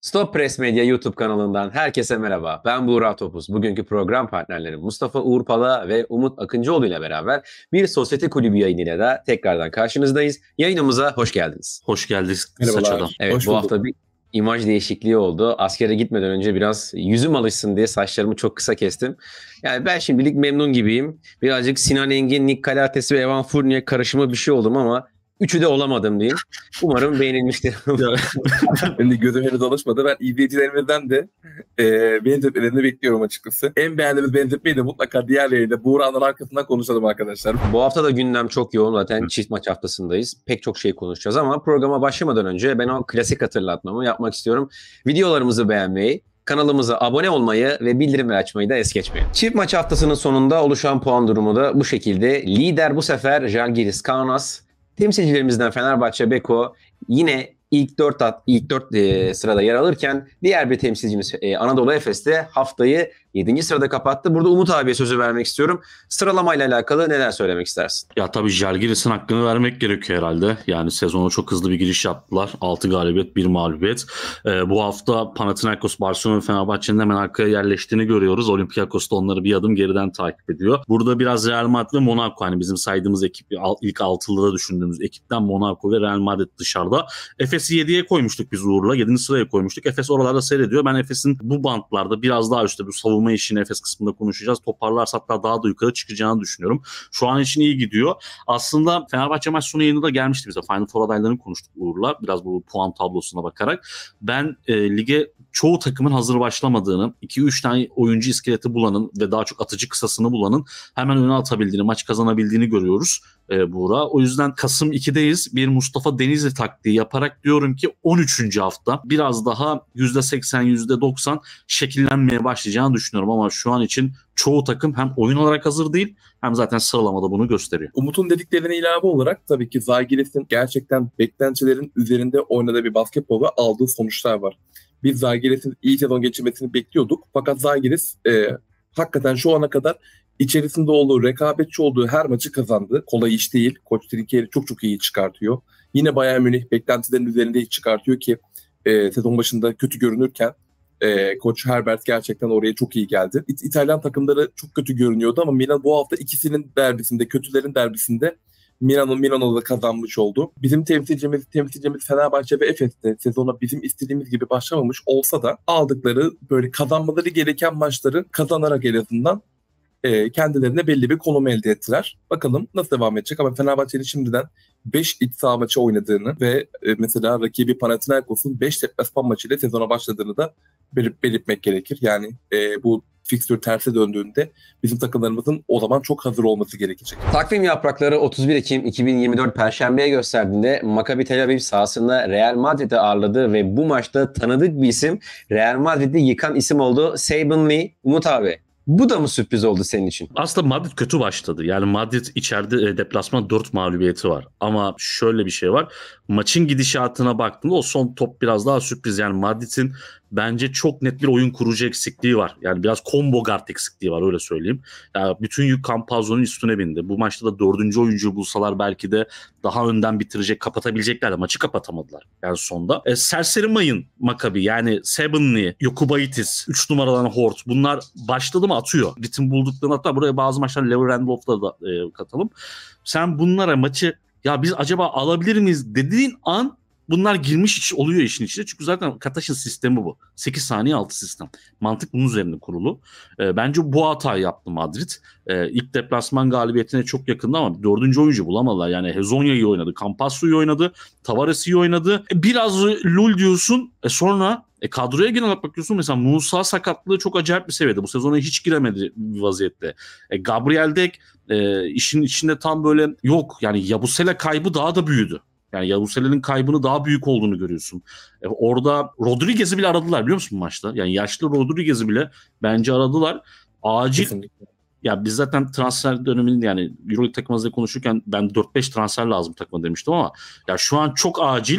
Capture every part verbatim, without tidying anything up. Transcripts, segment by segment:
Stop Press Media YouTube kanalından herkese merhaba. Ben Buğra Topuz. Bugünkü program partnerlerim Mustafa Uğur Pala ve Umut Akıncıoğlu ile beraber bir sosyete kulübü yayınıyla da tekrardan karşınızdayız. Yayınımıza hoş geldiniz. Hoş geldiniz. Merhabalar. Evet, hoş bu bulduk. hafta bir imaj değişikliği oldu. Askere gitmeden önce biraz yüzüm alışsın diye saçlarımı çok kısa kestim. Yani ben şimdilik memnun gibiyim. Birazcık Sinan Engin, Nick Kalates ve Evan Fournier karışımı bir şey oldum ama üçü de olamadım diyeyim. Umarım beğenilmiştir. Benim de gözüm henüz alışmadı. Ben izleyicilerimizden de e, benzetmelerini bekliyorum açıkçası. En beğendiğimiz benzetmeyi de mutlaka diğer yayında Buğra'nın arkasından konuşalım arkadaşlar. Bu hafta da gündem çok yoğun, zaten çift maç haftasındayız. Pek çok şey konuşacağız ama programa başlamadan önce ben o klasik hatırlatmamı yapmak istiyorum. Videolarımızı beğenmeyi, kanalımıza abone olmayı ve bildirimleri açmayı da es geçmeyin. Çift maç haftasının sonunda oluşan puan durumu da bu şekilde. Lider bu sefer Žalgiris Kaunas. Temsilcilerimizden Fenerbahçe Beko yine ilk dört at, ilk dört e, sırada yer alırken diğer bir temsilcimiz e, Anadolu Efes de haftayı yedinci sırada kapattı. Burada Umut abiye sözü vermek istiyorum. Sıralamayla alakalı neler söylemek istersin? Ya tabii Žalgiris'in hakkını vermek gerekiyor herhalde. Yani sezona çok hızlı bir giriş yaptılar. altı galibiyet, bir mağlubiyet. Ee, bu hafta Panathinaikos, Barcelona ve Fenerbahçe'nin hemen arkaya yerleştiğini görüyoruz. Olympiakos da onları bir adım geriden takip ediyor. Burada biraz Real Madrid ve Monaco, hani bizim saydığımız ekip, ilk altılıda düşündüğümüz ekipten Monaco ve Real Madrid dışarıda. Efes'i yediye koymuştuk biz Uğur'la. yedinci sıraya koymuştuk. Efes oralarda seyrediyor. Ben Efes'in bu bantlarda biraz daha üstte, bu savunma işini Efes kısmında konuşacağız. Toparlarsa hatta daha da yukarı çıkacağını düşünüyorum. Şu an için iyi gidiyor. Aslında Fenerbahçe maç sonu yayında da gelmişti bize. Final Four adaylarını konuştuk Uğur'la. Biraz bu puan tablosuna bakarak. Ben e, lige çoğu takımın hazır başlamadığını, iki üç tane oyuncu iskeleti bulanın ve daha çok atıcı kısasını bulanın hemen öne atabildiğini, maç kazanabildiğini görüyoruz e, Buğra. O yüzden Kasım ikideyiz. Bir Mustafa Denizli taktiği yaparak diyorum ki on üçüncü hafta biraz daha yüzde seksen yüzde doksan şekillenmeye başlayacağını düşünüyorum ama şu an için çoğu takım hem oyun olarak hazır değil hem zaten sıralamada bunu gösteriyor. Umut'un dediklerine ilave olarak tabii ki Žalgiris'in gerçekten beklentilerin üzerinde oynadığı bir basketbol ve aldığı sonuçlar var. Biz Žalgiris'in iyi sezon geçirmesini bekliyorduk. Fakat Žalgiris e, hakikaten şu ana kadar içerisinde olduğu, rekabetçi olduğu her maçı kazandı. Kolay iş değil. Koç Trinkier'i çok çok iyi çıkartıyor. Yine Bayern Münih beklentilerin üzerinde çıkartıyor ki e, sezon başında kötü görünürken e, Koç Herbert gerçekten oraya çok iyi geldi. İ- İtalyan takımları çok kötü görünüyordu ama Milan bu hafta ikisinin derbisinde, kötülerin derbisinde Milan'ın Milano'da da kazanmış oldu. Bizim temsilcimiz, temsilcimiz Fenerbahçe ve Efes'te sezona bizim istediğimiz gibi başlamamış olsa da aldıkları, böyle kazanmaları gereken maçları kazanarak en azından e, kendilerine belli bir konum elde ettiler. Bakalım nasıl devam edecek ama Fenerbahçe'nin şimdiden beş iç saha maçı oynadığını ve e, mesela rakibi Panathinaikos'un beş deplasman maçıyla sezona başladığını da belirtmek, belirtmek gerekir. Yani e, bu fikstür terse döndüğünde bizim takımlarımızın o zaman çok hazır olması gerekecek. Takvim yaprakları otuz bir Ekim iki bin yirmi dört Perşembe'ye gösterdiğinde Maccabi Tel Aviv sahasında Real Madrid'i ağırladı ve bu maçta tanıdık bir isim, Real Madrid'i yıkan isim oldu. Saben Lee. Umut abi, bu da mı sürpriz oldu senin için? Aslında Madrid kötü başladı. Yani Madrid içeride e, deplasman dört mağlubiyeti var. Ama şöyle bir şey var. Maçın gidişatına baktığında o son top biraz daha sürpriz. Yani Madrid'in bence çok net bir oyun kurucu eksikliği var. Yani biraz combo guard eksikliği var, öyle söyleyeyim. Yani bütün yük Campazzo'nun üstüne bindi. Bu maçta da dördüncü oyuncuyu bulsalar belki de daha önden bitirecek, kapatabilecekler de maçı kapatamadılar. Yani sonda. E, serseri mayın Maccabi, yani Saben, Jokubaitis, üç numaradan Hort. Bunlar başladı mı atıyor. Ritim bulduklarını, hatta buraya bazı maçlar Lever Randolph'la da e, katalım. Sen bunlara maçı ya biz acaba alabilir miyiz dediğin an bunlar girmiş oluyor işin içine. Çünkü zaten Kataş'ın sistemi bu. sekiz saniye altı sistem. Mantık bunun üzerine kurulu. E, bence bu hatayı yaptı Madrid. E, ilk deplasman galibiyetine çok yakındı ama dördüncü oyuncu bulamadılar. Yani Hezonja iyi oynadı. Campazzo iyi oynadı. Tavares iyi oynadı. E, biraz Lul diyorsun. E, sonra e, kadroya genel olarak bakıyorsun. Mesela Musa sakatlığı çok acayip bir seviyede. Bu sezona hiç giremedi bir vaziyette. E, Gabriel Dek e, işin içinde tam böyle yok. Yani Yabusele kaybı daha da büyüdü. Yani Yavusel'in kaybını daha büyük olduğunu görüyorsun. E, orada Rodriguez'i bile aradılar, biliyor musun bu maçta? Yani yaşlı Rodriguez'i bile bence aradılar. Acil. Kesinlikle. Ya biz zaten transfer döneminde, yani Euroleague takımımızda konuşurken ben dört beş transfer lazım takıma demiştim ama ya şu an çok acil.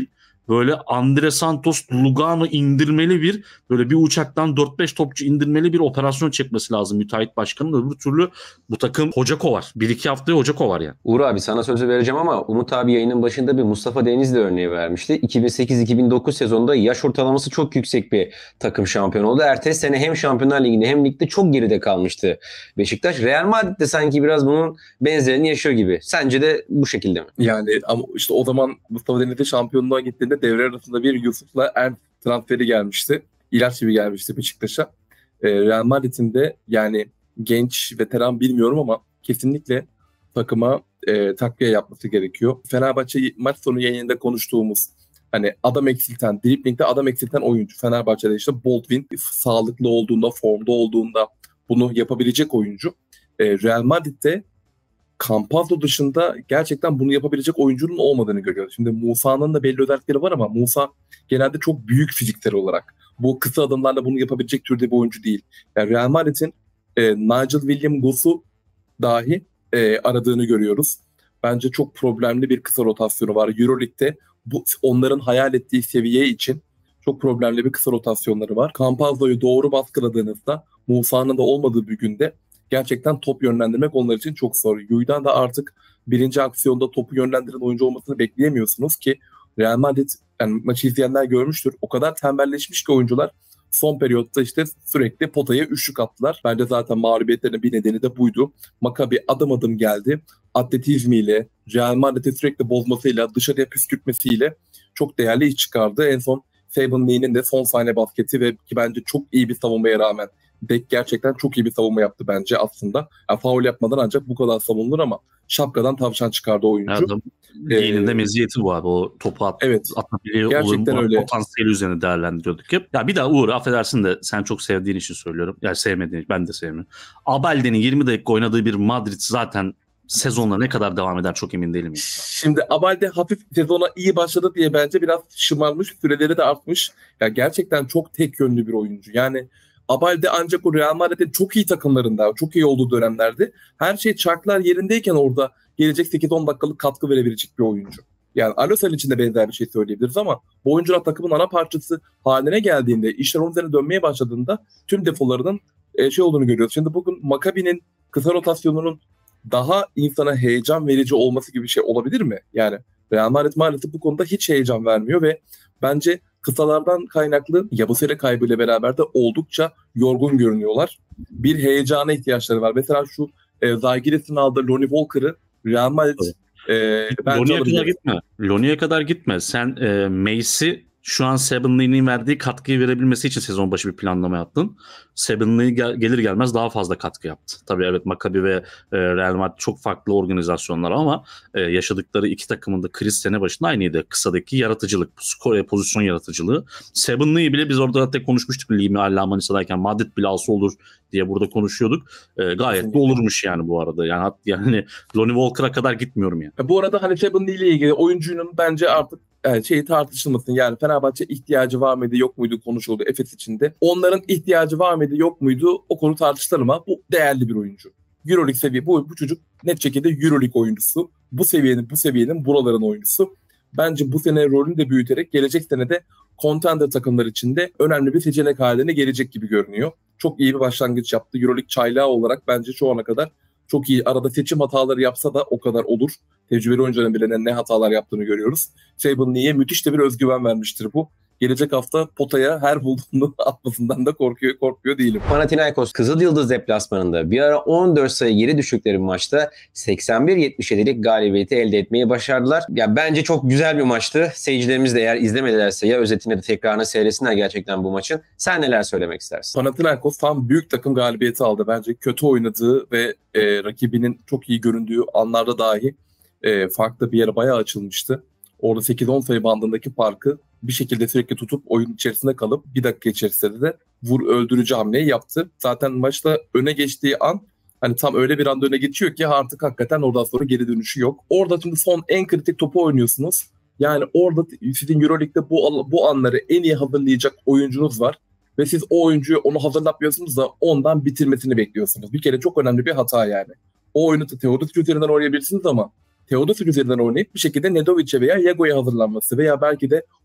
böyle Andre Santos Lugano indirmeli bir böyle bir uçaktan dört beş topçu indirmeli bir operasyon çekmesi lazım müteahhit başkanın. Öbür türlü bu takım hoca kovar. Bir iki haftaya hoca kovar yani. Uğur abi sana sözü vereceğim ama Umut abi yayının başında bir Mustafa Denizli örneği vermişti. iki bin sekiz iki bin dokuz sezonunda yaş ortalaması çok yüksek bir takım şampiyon oldu. Ertesi sene hem Şampiyonlar Ligi'nde hem ligde çok geride kalmıştı Beşiktaş. Real Madrid de sanki biraz bunun benzerini yaşıyor gibi. Sence de bu şekilde mi? Yani ama işte o zaman Mustafa Denizli şampiyonluğa gittiğinde devre arasında bir Yusuf'la Ernst transferi gelmişti. İlaç gibi gelmişti Beşiktaş'a. Ee, Real Madrid'in de yani genç, veteran bilmiyorum ama kesinlikle takıma e, takviye yapması gerekiyor. Fenerbahçe maç sonu yayınında konuştuğumuz hani adam eksilten, driplingde adam eksilten oyuncu. Fenerbahçe'de işte Baldwin sağlıklı olduğunda, formda olduğunda bunu yapabilecek oyuncu. E, Real Madrid'de Campazzo dışında gerçekten bunu yapabilecek oyuncunun olmadığını görüyoruz. Şimdi Musa'nın da belli özellikleri var ama Musa genelde çok büyük fiziksel olarak. Bu kısa adımlarla bunu yapabilecek türde bir oyuncu değil. Yani Real Madrid'in e, Nigel Williams-Goss'u dahi e, aradığını görüyoruz. Bence çok problemli bir kısa rotasyonu var. Euroleague'de bu onların hayal ettiği seviye için çok problemli bir kısa rotasyonları var. Campazzo'yu doğru baskıladığınızda Musa'nın da olmadığı bir günde gerçekten top yönlendirmek onlar için çok zor. Yu'dan da artık birinci aksiyonda topu yönlendiren oyuncu olmasını bekleyemiyorsunuz ki Real Madrid, yani maçı izleyenler görmüştür. O kadar tembelleşmiş ki oyuncular son periyotta işte sürekli potaya üçlük attılar. Bence zaten mağlubiyetlerinin bir nedeni de buydu. Maccabi adım adım geldi. Atletizmiyle, Real Madrid'i sürekli bozmasıyla, dışarıya püskürtmesiyle çok değerli iş çıkardı. En son Saban Lee'nin de son saniye basketi ve ki bence çok iyi bir savunmaya rağmen Dek gerçekten çok iyi bir savunma yaptı bence aslında. Yani faul yapmadan ancak bu kadar savunulur ama şapkadan tavşan çıkardı oyuncu. Lee'nin de meziyeti bu abi. O topu at, evet, atabiliyor. Gerçekten olur, öyle. Potansiyeli üzerine değerlendiriyorduk hep. Ya bir daha Uğur affedersin de sen çok sevdiğin için söylüyorum. Yani sevmediğin ben de sevmiyorum. Abalde'nin yirmi dakika oynadığı bir Madrid zaten sezonla ne kadar devam eder çok emin değilim. Şimdi Abalde hafif sezona iyi başladı diye bence biraz şımarmış. Süreleri de artmış. Ya gerçekten çok tek yönlü bir oyuncu. Yani Abalde ancak o Real Madrid'in çok iyi takımlarında, çok iyi olduğu dönemlerde her şey çarklar yerindeyken orada gelecek sekiz on dakikalık katkı verebilecek bir oyuncu. Yani Alosel için de benzer bir şey söyleyebiliriz ama bu oyuncular takımın ana parçası haline geldiğinde, işler onun üzerine dönmeye başladığında tüm defolarının şey olduğunu görüyoruz. Şimdi bugün Maccabi'nin kısa rotasyonunun daha insana heyecan verici olması gibi bir şey olabilir mi? Yani Real Madrid maalesef bu konuda hiç heyecan vermiyor ve bence kısalardan kaynaklı Yabusele kaybıyla beraber de oldukça yorgun görünüyorlar. Bir heyecana ihtiyaçları var. Mesela şu e, Zalgiris'in aldığı Lonnie Walker'ı Real Madrid e, Lonnie'ye kadar gitme. Lonnie'ye kadar gitme. Sen e, Mace'i şu an Saban'ın verdiği katkıyı verebilmesi için sezon başı bir planlama yaptın. Saban'ın gel- gelir gelmez daha fazla katkı yaptı. Tabii evet Maccabi ve e, Real Madrid çok farklı organizasyonlar ama e, yaşadıkları iki takımın da kriz sene başında aynıydı. Kısadaki yaratıcılık, skor e, pozisyon yaratıcılığı. Saban'ı bile biz orada hatta konuşmuştuk. Limi Alla Manisa'dayken Madrid bile alsa olur diye burada konuşuyorduk. E, gayet de olurmuş yani bu arada. Yani hat, yani Lonnie Walker'a kadar gitmiyorum yani. Bu arada hani Saban ile ilgili oyuncunun bence artık yani şeyi tartışılmasın. Yani Fenerbahçe ihtiyacı var mıydı yok muydu konuşuldu Efes içinde. Onların ihtiyacı var mıydı yok muydu o konu tartışılır ama bu değerli bir oyuncu. Euroleague seviye bu, bu çocuk net şekilde Euroleague oyuncusu. Bu seviyenin bu seviyenin buraların oyuncusu. Bence bu sene rolünü de büyüterek gelecek sene de contender takımlar içinde önemli bir seçenek haline gelecek gibi görünüyor. Çok iyi bir başlangıç yaptı. Euroleague çaylağı olarak bence şu ana kadar çok iyi. Arada seçim hataları yapsa da o kadar olur. Tecrübeli oyuncuların bile ne hatalar yaptığını görüyoruz. Saban Lee'ye müthiş de bir özgüven vermiştir bu. Gelecek hafta potaya her bulduğunu atmasından da korkuyor, korkuyor değilim. Panathinaikos Kızılyıldız deplasmanında bir ara on dört sayı geri düştükleri maçta seksen bir yetmiş yedilik galibiyeti elde etmeyi başardılar. Ya bence çok güzel bir maçtı. Seyircilerimiz de eğer izlemedilerse ya özetini de tekrarını seyretsinler gerçekten bu maçın. Sen neler söylemek istersin? Panathinaikos tam büyük takım galibiyeti aldı. Bence kötü oynadığı ve e, rakibinin çok iyi göründüğü anlarda dahi e, farklı bir yere bayağı açılmıştı. Orada sekiz on sayı bandındaki farkı bir şekilde sürekli tutup oyun içerisinde kalıp bir dakika içerisinde de vur öldürücü hamleyi yaptı. Zaten maçta öne geçtiği an hani tam öyle bir anda öne geçiyor ki artık hakikaten oradan sonra geri dönüşü yok. Orada şimdi son en kritik topu oynuyorsunuz. Yani orada sizin Euroleague'de bu, bu anları en iyi hazırlayacak oyuncunuz var. Ve siz o oyuncuyu onu hazırlatmıyorsunuz da ondan bitirmesini bekliyorsunuz. Bir kere çok önemli bir hata yani. O oyunu Teodosic üzerinden oynayabilirsiniz ama Teodosic üzerinden oynayıp bir şekilde Nedovic'e veya Yago'ya hazırlanması veya belki de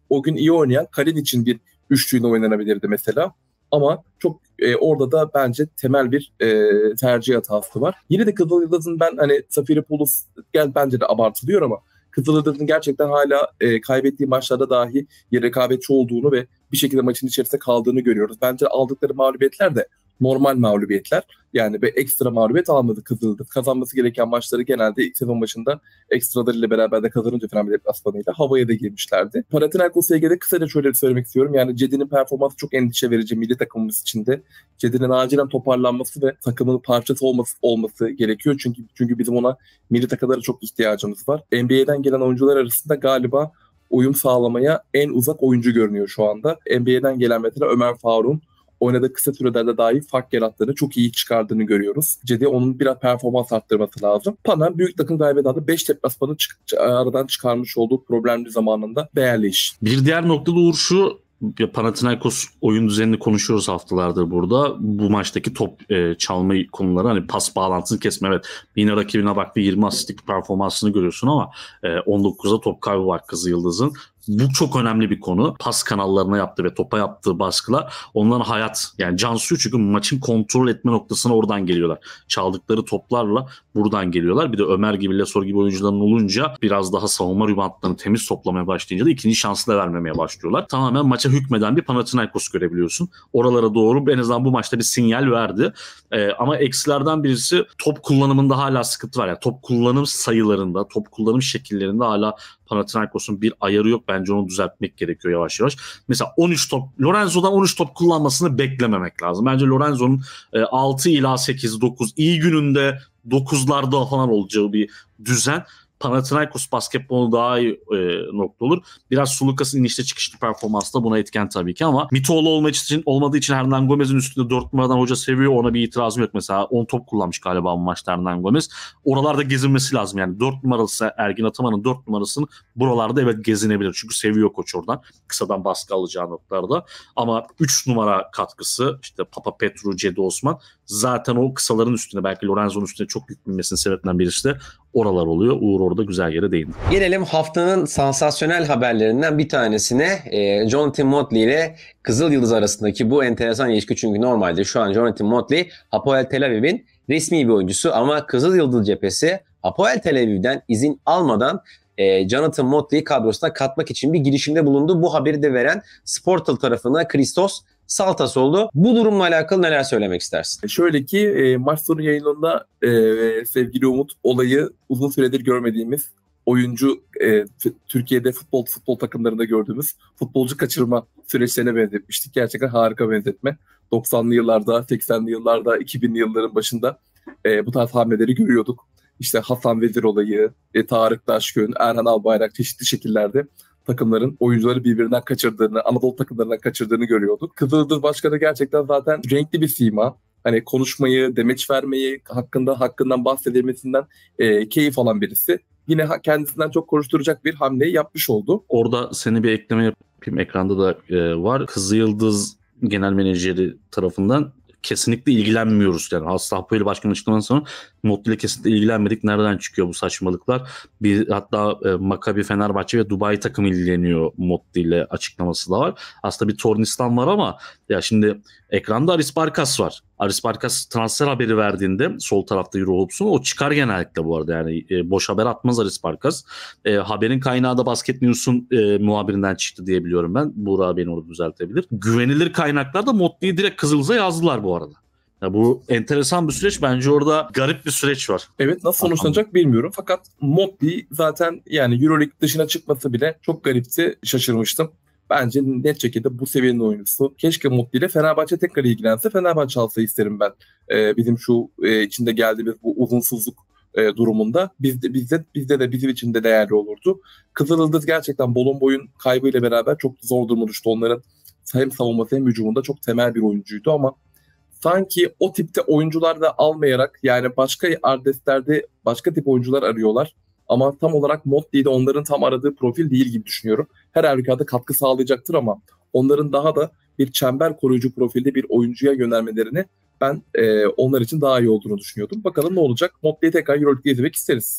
o gün iyi oynayan Kalin için bir üçlüğüne oynanabilirdi mesela. Ama çok e, orada da bence temel bir e, tercih hatası var. Yine de Kızılyıldız'ın ben hani Zafiropoulos gel bence de abartılıyor ama Kızılyıldız'ın gerçekten hala e, kaybettiği maçlarda dahi bir rekabetçi olduğunu ve bir şekilde maçın içerisinde kaldığını görüyoruz. Bence aldıkları mağlubiyetler de normal mağlubiyetler. Yani bir ekstra mağlubiyet almadı Kızılyıldız. Kazanması gereken maçları genelde ilk sezon başında ekstralarıyla beraber de kazanınca Fenerbahçe deplasmanıyla havaya da girmişlerdi. Panathinaikos'la ilgili kısaca şöyle söylemek istiyorum. Yani Cedi'nin performansı çok endişe verici milli takımımız için de. Cedi'nin acilen toparlanması ve takımın parçası olması olması gerekiyor. Çünkü çünkü bizim ona milli takımlara çok ihtiyacımız var. N B A'den gelen oyuncular arasında galiba uyum sağlamaya en uzak oyuncu görünüyor şu anda. N B A'den gelen mesela Ömer Faruk'un oynadığı kısa sürelerde dahi fark yarattığını, çok iyi çıkardığını görüyoruz. Cedi onun biraz performans arttırması lazım. Pana büyük takım kaybeden beş deplasmanı çık- aradan çıkarmış olduğu problemli zamanında değerli iş. Bir diğer noktada Uğur şu, Panathinaikos oyun düzenini konuşuyoruz haftalardır burada. Bu maçtaki top e, çalma konuları, hani pas bağlantısını kesme, evet. Yine rakibine baktı, yirmi asistlik performansını görüyorsun ama e, on dokuzda top kaybı var Kızılyıldız'ın. Bu çok önemli bir konu. Pas kanallarına yaptığı ve topa yaptığı baskılar onların hayat, yani can suyu, çünkü maçın kontrol etme noktasına oradan geliyorlar. Çaldıkları toplarla buradan geliyorlar. Bir de Ömer gibi, Lesor gibi oyuncuların olunca biraz daha savunma ribantlarını temiz toplamaya başlayınca da ikinci şansı da vermemeye başlıyorlar. Tamamen maça hükmeden bir Panathinaikos görebiliyorsun. Oralara doğru en azından bu maçta bir sinyal verdi. Ee, ama eksilerden birisi top kullanımında hala sıkıntı var. Yani top kullanım sayılarında, top kullanım şekillerinde hala Panathinaikos'un bir ayarı yok. Bence onu düzeltmek gerekiyor yavaş yavaş. Mesela on üç top, Lorenzo'dan on üç top kullanmasını beklememek lazım. Bence Lorenzo'nun altı ila sekiz dokuz, iyi gününde dokuzlarda falan olacağı bir düzen Panathinaikos basketbolu daha iyi e, nokta olur. Biraz Sulukas'ın inişte çıkışlı performansı da buna etken tabii ki ama Mitoğlu olmadığı için, olmadığı için Hernan Gomez'in üstünde dört numaradan hoca seviyor. Ona bir itirazım yok. Mesela on top kullanmış galiba bu maçta Hernan Gomez. Oralarda gezinmesi lazım. Yani dört numaralısı Ergin Ataman'ın dört numarasının buralarda evet gezinebilir. Çünkü seviyor koç oradan. Kısadan baskı alacağı noktalarda. Ama üç numara katkısı, işte Papa Petru, Cedi Osman, zaten o kısaların üstünde, belki Lorenzo'nun üstünde çok yük binmesinin sebeplerinden birisi de oralar oluyor. Uğur orada güzel yere değindi. Gelelim haftanın sansasyonel haberlerinden bir tanesine. E, Jonathan Motley ile Kızılyıldız arasındaki bu enteresan ilişki, çünkü normalde şu an Jonathan Motley Hapoel Tel Aviv'in resmi bir oyuncusu ama Kızılyıldız cephesi Hapoel Tel Aviv'den izin almadan e, Jonathan Motley'i kadrosuna katmak için bir girişimde bulundu. Bu haberi de veren Sportal tarafına Christos Saltas oldu. Bu durumla alakalı neler söylemek istersin? Şöyle ki e, maç sonu yayınında e, sevgili Umut, olayı uzun süredir görmediğimiz oyuncu, e, Türkiye'de futbol futbol takımlarında gördüğümüz futbolcu kaçırma süreçlerine benzetmiştik. Gerçekten harika benzetme. doksanlı yıllarda, seksenli yıllarda, iki binli yılların başında e, bu tarz hamleleri görüyorduk. İşte Hasan Vezir olayı, e, Tarık Taşkön, Erhan Albayrak çeşitli şekillerde takımların oyuncuları birbirinden kaçırdığını, Anadolu takımlarından kaçırdığını görüyorduk. Kızılyıldız Başkanı gerçekten zaten renkli bir sima. Hani konuşmayı, demeç vermeyi, hakkında hakkından bahsedilmesinden e, keyif alan birisi. Yine kendisinden çok konuşturacak bir hamleyi yapmış oldu. Orada seni bir ekleme yapayım. Ekranda da e, var. Kızılyıldız Genel Menajeri tarafından kesinlikle ilgilenmiyoruz. Yani hasta Hapoel Başkanı açıklamasından sonra Motley ile kesinlikle ilgilenmedik. Nereden çıkıyor bu saçmalıklar? Bir, hatta e, Maccabi, Fenerbahçe ve Dubai takımı ilgileniyor Motley ile açıklaması da var. Aslında bir Tornistan var ama ya şimdi ekranda Aris Barkas var. Aris Barkas transfer haberi verdiğinde sol tarafta Eurohops'un, o çıkar genellikle bu arada. Yani e, boş haber atmaz Aris Barkas. E, haberin kaynağı da Basket News'un e, muhabirinden çıktı diye biliyorum ben. Buğra beni orada düzeltebilir. Güvenilir kaynaklar da Motley'i direkt Kızıldız'a yazdılar bu arada. Ya bu enteresan bir süreç. Bence orada garip bir süreç var. Evet, nasıl sonuçlanacak bilmiyorum. Fakat Motley zaten yani Euroleague dışına çıkması bile çok garipti. Şaşırmıştım. Bence net şekilde bu seviyenin oyuncusu. Keşke Motley ile Fenerbahçe tekrar ilgilense, Fenerbahçe alsa isterim ben. Ee, bizim şu e, içinde geldiğimiz bu uzunsuzluk e, durumunda bizde, bizde, bizde de bizim için de değerli olurdu. Kızılyıldız gerçekten Bolon boyun kaybıyla beraber çok zor duruma düştü. Onların hem savunması hem hücumunda çok temel bir oyuncuydu ama sanki o tipte oyuncular da almayarak, yani başka adreslerde başka tip oyuncular arıyorlar. Ama tam olarak Motley de onların tam aradığı profil değil gibi düşünüyorum. Her halükarda katkı sağlayacaktır ama onların daha da bir çember koruyucu profilde bir oyuncuya yönelmelerini ben e, onlar için daha iyi olduğunu düşünüyordum. Bakalım ne olacak? Motley'i tekrar Euroleague'de izlemek isteriz.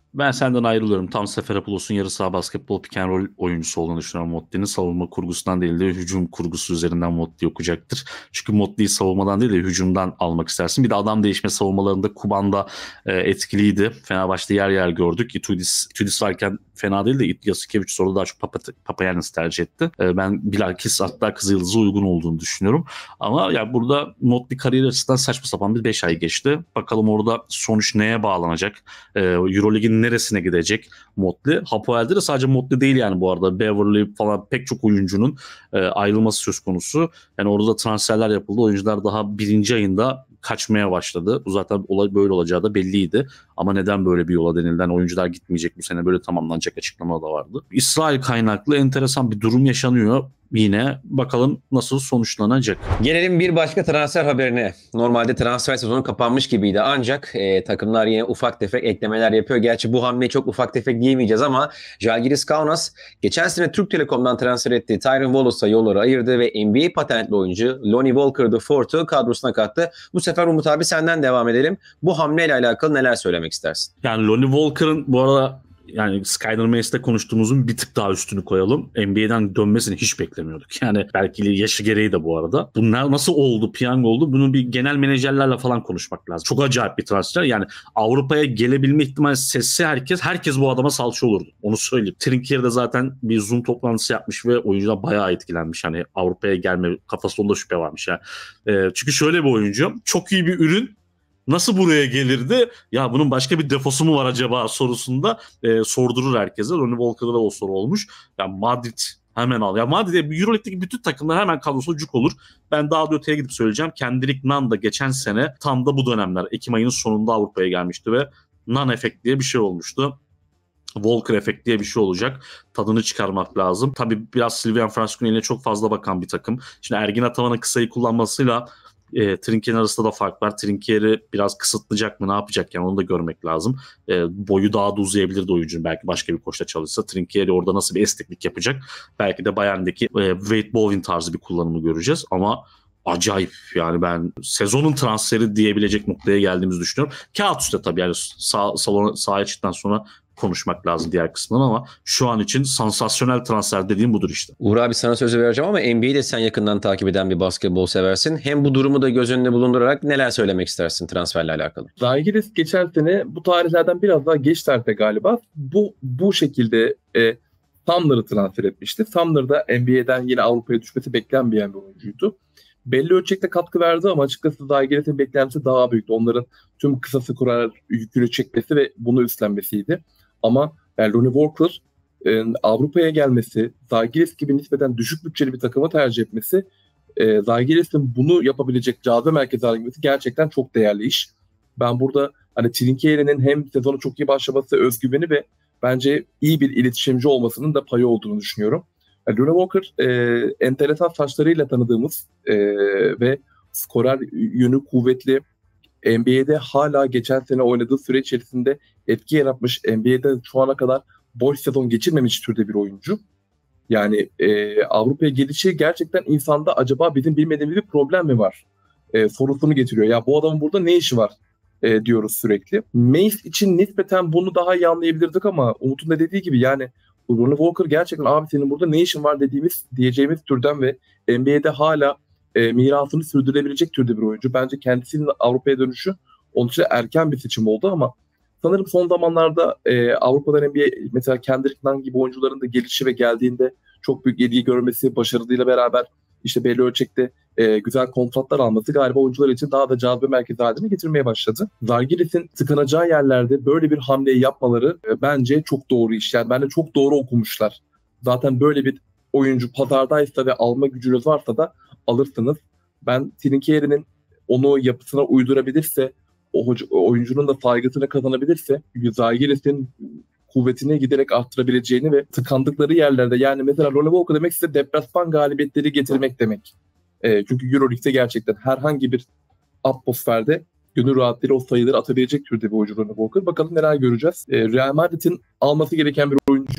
Ben senden ayrılıyorum. Tam Seferopoulos'un yarı saha basketbol pick and roll oyuncusu olduğunu düşünüyorum Motley'nin. Savunma kurgusundan değil de hücum kurgusu üzerinden Motley okuyacaktır. Çünkü Motley'i savunmadan değil de hücumdan almak istersin. Bir de adam değişme savunmalarında Kuban'da e, etkiliydi. Fenerbahçe'de yer yer gördük. Itudis, Itudis varken fena değil de Jasikevic sonra daha çok Papa, Papayannis tercih etti. E, ben bilakis hatta Kızılyıldız'a uygun olduğunu düşünüyorum. Ama yani burada Motley kariyer açısından saçma sapan bir beş ay geçti. Bakalım orada sonuç neye bağlanacak? E, Euroleague'in neresine gidecek Motley? Hapoel'de de sadece Motley değil yani bu arada. Beverly falan pek çok oyuncunun e, ayrılması söz konusu. Yani orada transferler yapıldı. Oyuncular daha birinci ayında kaçmaya başladı. Bu zaten olay böyle olacağı da belliydi. Ama neden böyle bir yola denilden oyuncular gitmeyecek bu sene böyle tamamlanacak açıklama da vardı. İsrail kaynaklı enteresan bir durum yaşanıyor. Yine bakalım nasıl sonuçlanacak. Gelelim bir başka transfer haberine. Normalde transfer sezonu kapanmış gibiydi ancak e, takımlar yine ufak tefek eklemeler yapıyor. Gerçi bu hamleyi çok ufak tefek diyemeyeceğiz ama Žalgiris Kaunas geçen sene Türk Telekom'dan transfer ettiği Tyron Wallace'a yolları ayırdı ve N B A patentli oyuncu Lonnie Walker the fourth'u kadrosuna kattı. Bu sefer Umut abi senden devam edelim. Bu hamleyle alakalı neler söylemek istersin? Yani Lonnie Walker'ın bu arada yani Skyler Mace'de konuştuğumuzun bir tık daha üstünü koyalım. N B A'den dönmesini hiç beklemiyorduk. Yani belki yaşı gereği de bu arada. Bunlar nasıl oldu, piyango oldu? Bunu bir genel menajerlerle falan konuşmak lazım. Çok acayip bir transfer. Yani Avrupa'ya gelebilme ihtimali sesse herkes, herkes bu adama salça olurdu. Onu söyleyeyim. Trinkieri de zaten bir Zoom toplantısı yapmış ve oyuncular bayağı etkilenmiş. Hani Avrupa'ya gelme kafasında şüphe varmış. Yani. Ee, çünkü şöyle bir oyuncu. Çok iyi bir ürün. Nasıl buraya gelirdi? Ya bunun başka bir defosu mu var acaba sorusunda e, sordurur herkese. Lonnie Walker'da da o soru olmuş. Ya Madrid hemen al. Ya Madrid'e Euroleague'deki bütün takımlar hemen kadrosu cuk olur. Ben daha da öteye gidip söyleyeceğim. Kendrick Nunn da geçen sene tam da bu dönemler Ekim ayının sonunda Avrupa'ya gelmişti ve Nunn efekt diye bir şey olmuştu. Walker efekt diye bir şey olacak. Tadını çıkarmak lazım. Tabii biraz Sylvian Francisco'nun eline çok fazla bakan bir takım. Şimdi Ergin Ataman'ın kısayı kullanmasıyla E, Trinkieri'nin arasında da fark var. Trinkieri biraz kısıtlayacak mı ne yapacak yani onu da görmek lazım. E, boyu daha da uzayabilirdi oyuncunun belki başka bir koçla çalışsa. Trinkieri orada nasıl bir esneklik yapacak? Belki de Bayern'deki e, Wade Baldwin tarzı bir kullanımı göreceğiz ama acayip yani ben sezonun transferi diyebilecek noktaya geldiğimizi düşünüyorum. Kağıt üstte tabii yani sağ, salona, sahaya çıktıktan sonra konuşmak lazım diğer kısmından ama şu an için sansasyonel transfer dediğim budur işte. Uğur abi sana sözü vereceğim ama N B A'yi de sen yakından takip eden bir basketbol seversin. Hem bu durumu da göz önünde bulundurarak neler söylemek istersin transferle alakalı? Žalgiris geçen sene bu tarihlerden biraz daha geç tarihte galiba bu bu şekilde e, Sumner'ı transfer etmişti. Sumner da N B A'den yine Avrupa'ya düşmesi beklenmeyen bir oyuncuydu. Belli ölçekte katkı verdi ama açıkçası Žalgiris'in beklentisi daha büyüktü. Onların tüm kısa skorer yükünü çekmesi ve bunu üstlenmesiydi. Ama yani Lonnie Walker e, Avrupa'ya gelmesi, Žalgiris gibi nispeten düşük bütçeli bir takımı tercih etmesi, e, Žalgiris'in bunu yapabilecek cazibe merkezi haline gelmesi gerçekten çok değerli iş. Ben burada hani Trinkieri'nin hem sezonu çok iyi başlaması, özgüveni ve bence iyi bir iletişimci olmasının da payı olduğunu düşünüyorum. Yani Lonnie Walker e, enteresan saçlarıyla tanıdığımız e, ve skorer yönü kuvvetli, N B A'de hala geçen sene oynadığı süre içerisinde etki yaratmış, N B A'de şu ana kadar boş sezon geçirmemiş türde bir oyuncu. Yani e, Avrupa'ya gelişi gerçekten insanda acaba bizim bilmediğimiz bir problem mi var e, sorusunu getiriyor. Ya bu adamın burada ne işi var e, diyoruz sürekli. Mace için nispeten bunu daha iyi anlayabilirdik ama Umut'un da dediği gibi yani Lonnie Walker gerçekten abi senin burada ne işin var dediğimiz diyeceğimiz türden ve N B A'de hala e, mirasını sürdürebilecek türde bir oyuncu. Bence kendisinin Avrupa'ya dönüşü onun için erken bir seçim oldu ama sanırım son zamanlarda e, Avrupa'da N B A mesela Kendrick Nunn gibi oyuncuların da gelişi ve geldiğinde çok büyük ilgi görmesi, başarılıyla beraber işte belli ölçekte e, güzel kontratlar alması galiba oyuncular için daha da cazibe merkezi haline getirmeye başladı. Žalgiris'in tıkanacağı yerlerde böyle bir hamleyi yapmaları e, bence çok doğru iş. Yani bence çok doğru okumuşlar. Zaten böyle bir oyuncu pazardaysa ve alma gücünüz varsa da alırsınız. Ben Trinkieri'nin onu yapısına uydurabilirse, o oyuncunun da saygısını kazanabilirse Žalgiris'in kuvvetini giderek arttırabileceğini ve tıkandıkları yerlerde yani mesela Lonnie Walker demek size deplasman galibiyetleri getirmek demek. E, çünkü Euroleague'de gerçekten herhangi bir atmosferde gönül rahatlığıyla o sayıları atabilecek türde bir oyuncu Lonnie Walker. Bakalım neler göreceğiz. E, Real Madrid'in alması gereken bir oyuncuyu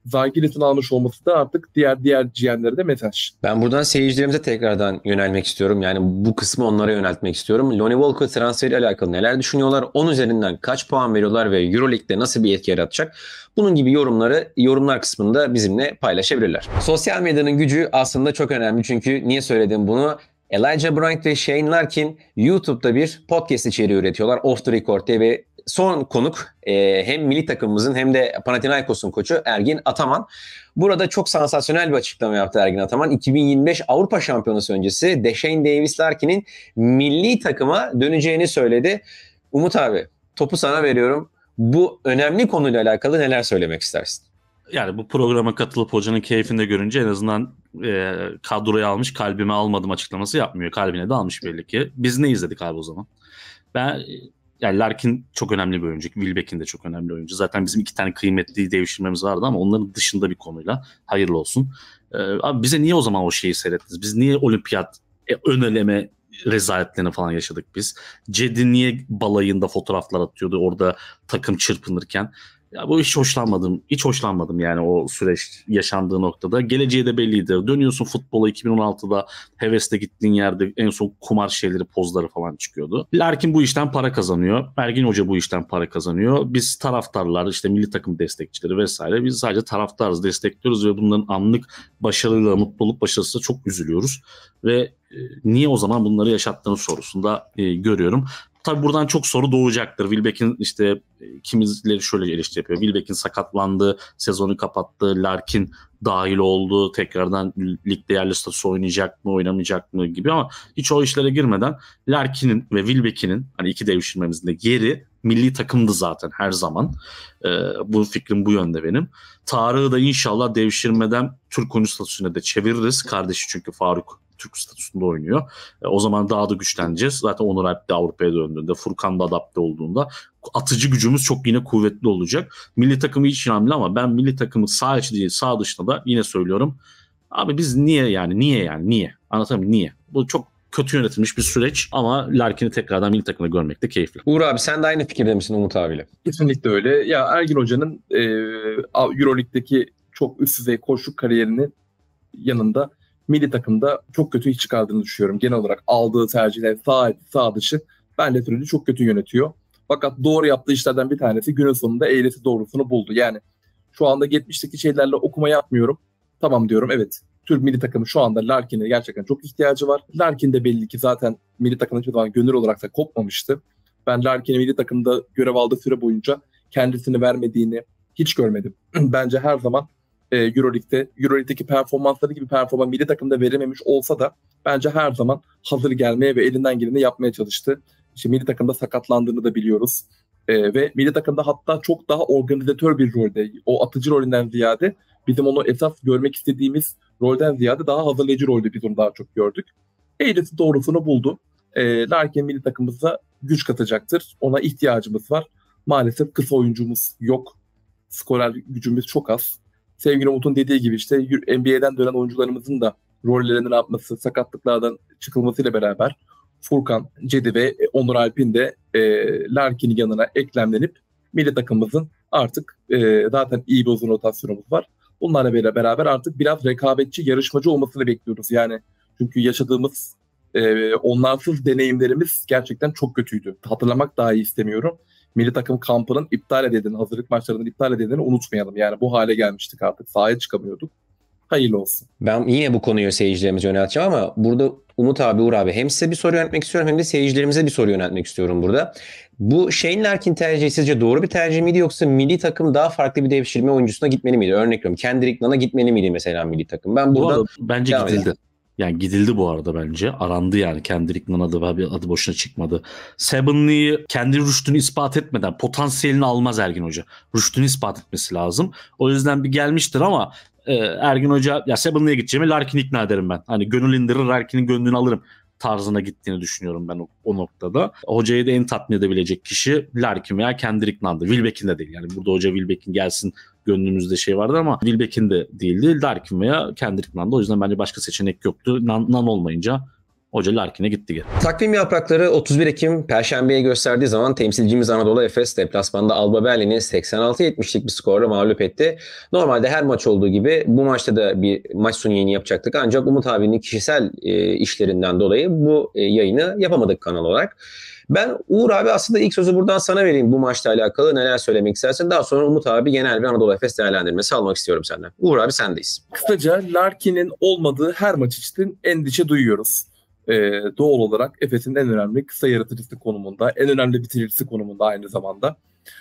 Zalgiris'in almış olması da artık diğer diğer G M'lere de mesaj. Ben buradan seyircilerimize tekrardan yönelmek istiyorum. Yani bu kısmı onlara yöneltmek istiyorum. Lonnie Walker transferiyle alakalı neler düşünüyorlar? on üzerinden kaç puan veriyorlar ve Euroleague'de nasıl bir etki yaratacak? Bunun gibi yorumları yorumlar kısmında bizimle paylaşabilirler. Sosyal medyanın gücü aslında çok önemli. Çünkü niye söyledim bunu? Elijah Bryant ve Shane Larkin YouTube'da bir podcast içeriği üretiyorlar. Off the Record diye ve son konuk e, hem milli takımımızın hem de Panathinaikos'un koçu Ergin Ataman. Burada çok sansasyonel bir açıklama yaptı Ergin Ataman. iki bin yirmi beş Avrupa Şampiyonası öncesi Deshane Davis Larkin'in milli takıma döneceğini söyledi. Umut abi, topu sana veriyorum. Bu önemli konuyla alakalı neler söylemek istersin? Yani bu programa katılıp hocanın keyfini de görünce en azından e, kadroya almış, kalbime almadım açıklaması yapmıyor. Kalbine de almış belli ki. Biz ne izledik abi o zaman? Ben yani Larkin çok önemli bir oyuncu. Wilbekin de çok önemli bir oyuncu. Zaten bizim iki tane kıymetli devşirmemiz vardı ama onların dışında bir konuyla hayırlı olsun. Ee, abi bize niye o zaman o şeyi seyrettiniz? Biz niye olimpiyat e, ön eleme rezaletlerini falan yaşadık biz? Cedi niye balayında fotoğraflar atıyordu orada takım çırpınırken? Ya bu hiç hoşlanmadım. Hiç hoşlanmadım yani o süreç yaşandığı noktada. Geleceği de belliydi. Dönüyorsun futbola iki bin on altıda hevesle gittiğin yerde en son kumar şeyleri, pozları falan çıkıyordu. Larkin bu işten para kazanıyor. Ergin Hoca bu işten para kazanıyor. Biz taraftarlar, işte milli takım destekçileri vesaire, biz sadece taraftarız, destekliyoruz ve bunların anlık başarıyla, mutluluk başarısıyla çok üzülüyoruz. Ve e, niye o zaman bunları yaşattığını sorusunda e, görüyorum. Tabii buradan çok soru doğacaktır. Wilbeck'in işte kimileri şöyle eleştiri yapıyor. Wilbeck'in sakatlandı, sezonu kapattı, Larkin dahil oldu, tekrardan ligde yerli statüsü oynayacak mı, oynamayacak mı gibi, ama hiç o işlere girmeden Larkin'in ve Wilbeck'in hani iki devşirmemizin de yeri milli takımdı zaten her zaman. Ee, bu fikrim bu yönde benim. Tarık'ı da inşallah devşirmeden Türk oyuncu statüsüne de çeviririz. Kardeşi çünkü Faruk Türk statüsünde oynuyor. E, o zaman daha da güçleneceğiz. Zaten Onur Alp de Avrupa'ya döndüğünde, Furkan da adapte olduğunda atıcı gücümüz çok yine kuvvetli olacak. Milli takımı hiç önemli ama ben milli takımı sağ içi değil sağ dışında da yine söylüyorum. Abi biz niye yani niye yani niye? Anlatamıyorum niye? Bu çok kötü yönetilmiş bir süreç ama Larkin'i tekrardan milli takımda görmek de keyifli. Uğur abi, sen de aynı fikirde misin Umut abiyle? Kesinlikle öyle. Ya Ergin Hoca'nın e, Euroleague'deki çok üst düzey koçluk kariyerinin yanında milli takımda çok kötü iş çıkardığını düşünüyorum. Genel olarak aldığı tercihler sağ, sağ dışı bence süreci çok kötü yönetiyor. Fakat doğru yaptığı işlerden bir tanesi günün sonunda eğrisi doğrusunu buldu. Yani şu anda geçmişteki şeylerle okuma yapmıyorum. Tamam diyorum, evet. Türk milli takımı şu anda Larkin'e gerçekten çok ihtiyacı var. Larkin de belli ki zaten milli takımın hiçbir zaman gönül olarak da kopmamıştı. Ben Larkin'e milli takımda görev aldığı süre boyunca kendisini vermediğini hiç görmedim. Bence her zaman e, Euroleague'de, Euroleague'deki performansları gibi performans milli takımda verememiş olsa da bence her zaman hazır gelmeye ve elinden geleni yapmaya çalıştı. İşte milli takımda sakatlandığını da biliyoruz. E, ve milli takımda hatta çok daha organizatör bir rolde, o atıcı rolünden ziyade bizim onu esas görmek istediğimiz rolden ziyade daha hazırlayıcı rolde biz onu daha çok gördük. Eğrisi doğrusunu buldu. E, Larkin milli takımımıza güç katacaktır. Ona ihtiyacımız var. Maalesef kısa oyuncumuz yok. Skorer gücümüz çok az. Sevgili Umut'un dediği gibi işte N B A'den dönen oyuncularımızın da rollerini yapması, sakatlıklardan çıkılmasıyla beraber Furkan, Cedi ve Onur Alp'in de e, Larkin'in yanına eklemlenip milli takımımızın artık e, zaten iyi bir uzun rotasyonumuz var. Bunlarla beraber artık biraz rekabetçi, yarışmacı olmasını bekliyoruz. Yani çünkü yaşadığımız e, onlarsız deneyimlerimiz gerçekten çok kötüydü. Hatırlamak dahi istemiyorum. Milli takım kampının iptal edildiğini, hazırlık maçlarının iptal edildiğini unutmayalım. Yani bu hale gelmiştik artık. Sahaya çıkamıyorduk. Hayırlı olsun. Ben yine bu konuyu seyircilerimize yönelteceğim ama burada Umut abi, Uğur abi hem size bir soru yöneltmek istiyorum hem de seyircilerimize bir soru yöneltmek istiyorum burada. Bu Shane Larkin tercihi sizce doğru bir tercih miydi, yoksa milli takım daha farklı bir devşirme oyuncusuna gitmeli miydi? Örnek veriyorum, Kendrick Nunn'a gitmeli miydi mesela milli takım? Ben burada arada, bence gidildi. Edelim. Yani gidildi bu arada bence. Arandı yani. Kendrick Nunn adı, adı boşuna çıkmadı. Seven Lee'yi kendi rüştünü ispat etmeden potansiyelini almaz Ergin Hoca. Rüştünü ispat etmesi lazım. O yüzden bir gelmiştir ama e, Ergin Hoca ya Seven Lee'ye gideceğimi Larkin'i ikna ederim ben. Hani gönül indirir, Larkin'in gönlünü alırım tarzına gittiğini düşünüyorum ben o, o noktada. Hocayı da en tatmin edebilecek kişi Larkin veya Kendrick Nunn'dı. Wilbeck'in de değil. Yani burada hoca Wilbeck'in gelsin gönlümüzde şey vardı ama Wilbeck'in de değildi. Larkin veya Kendrick Nunn'da. O yüzden bence başka seçenek yoktu. Nunn, Nunn olmayınca Hoca Larkin'e gitti geri. Takvim yaprakları otuz bir Ekim Perşembe'ye gösterdiği zaman temsilcimiz Anadolu Efes deplasmanda Alba Berlin'i seksen altı yetmişlik bir skorla mağlup etti. Normalde her maç olduğu gibi bu maçta da bir maç sonu yayını yapacaktık. Ancak Umut abinin kişisel e, işlerinden dolayı bu e, yayını yapamadık kanal olarak. Ben Uğur abi aslında ilk sözü buradan sana vereyim bu maçla alakalı. Neler söylemek istersin? Daha sonra Umut abi genel bir Anadolu Efes değerlendirmesi almak istiyorum senden. Uğur abi sendeyiz. Kısaca Larkin'in olmadığı her maç için endişe duyuyoruz. Ee, doğal olarak Efes'in en önemli kısa yaratıcısı konumunda, en önemli bitiricisi konumunda aynı zamanda.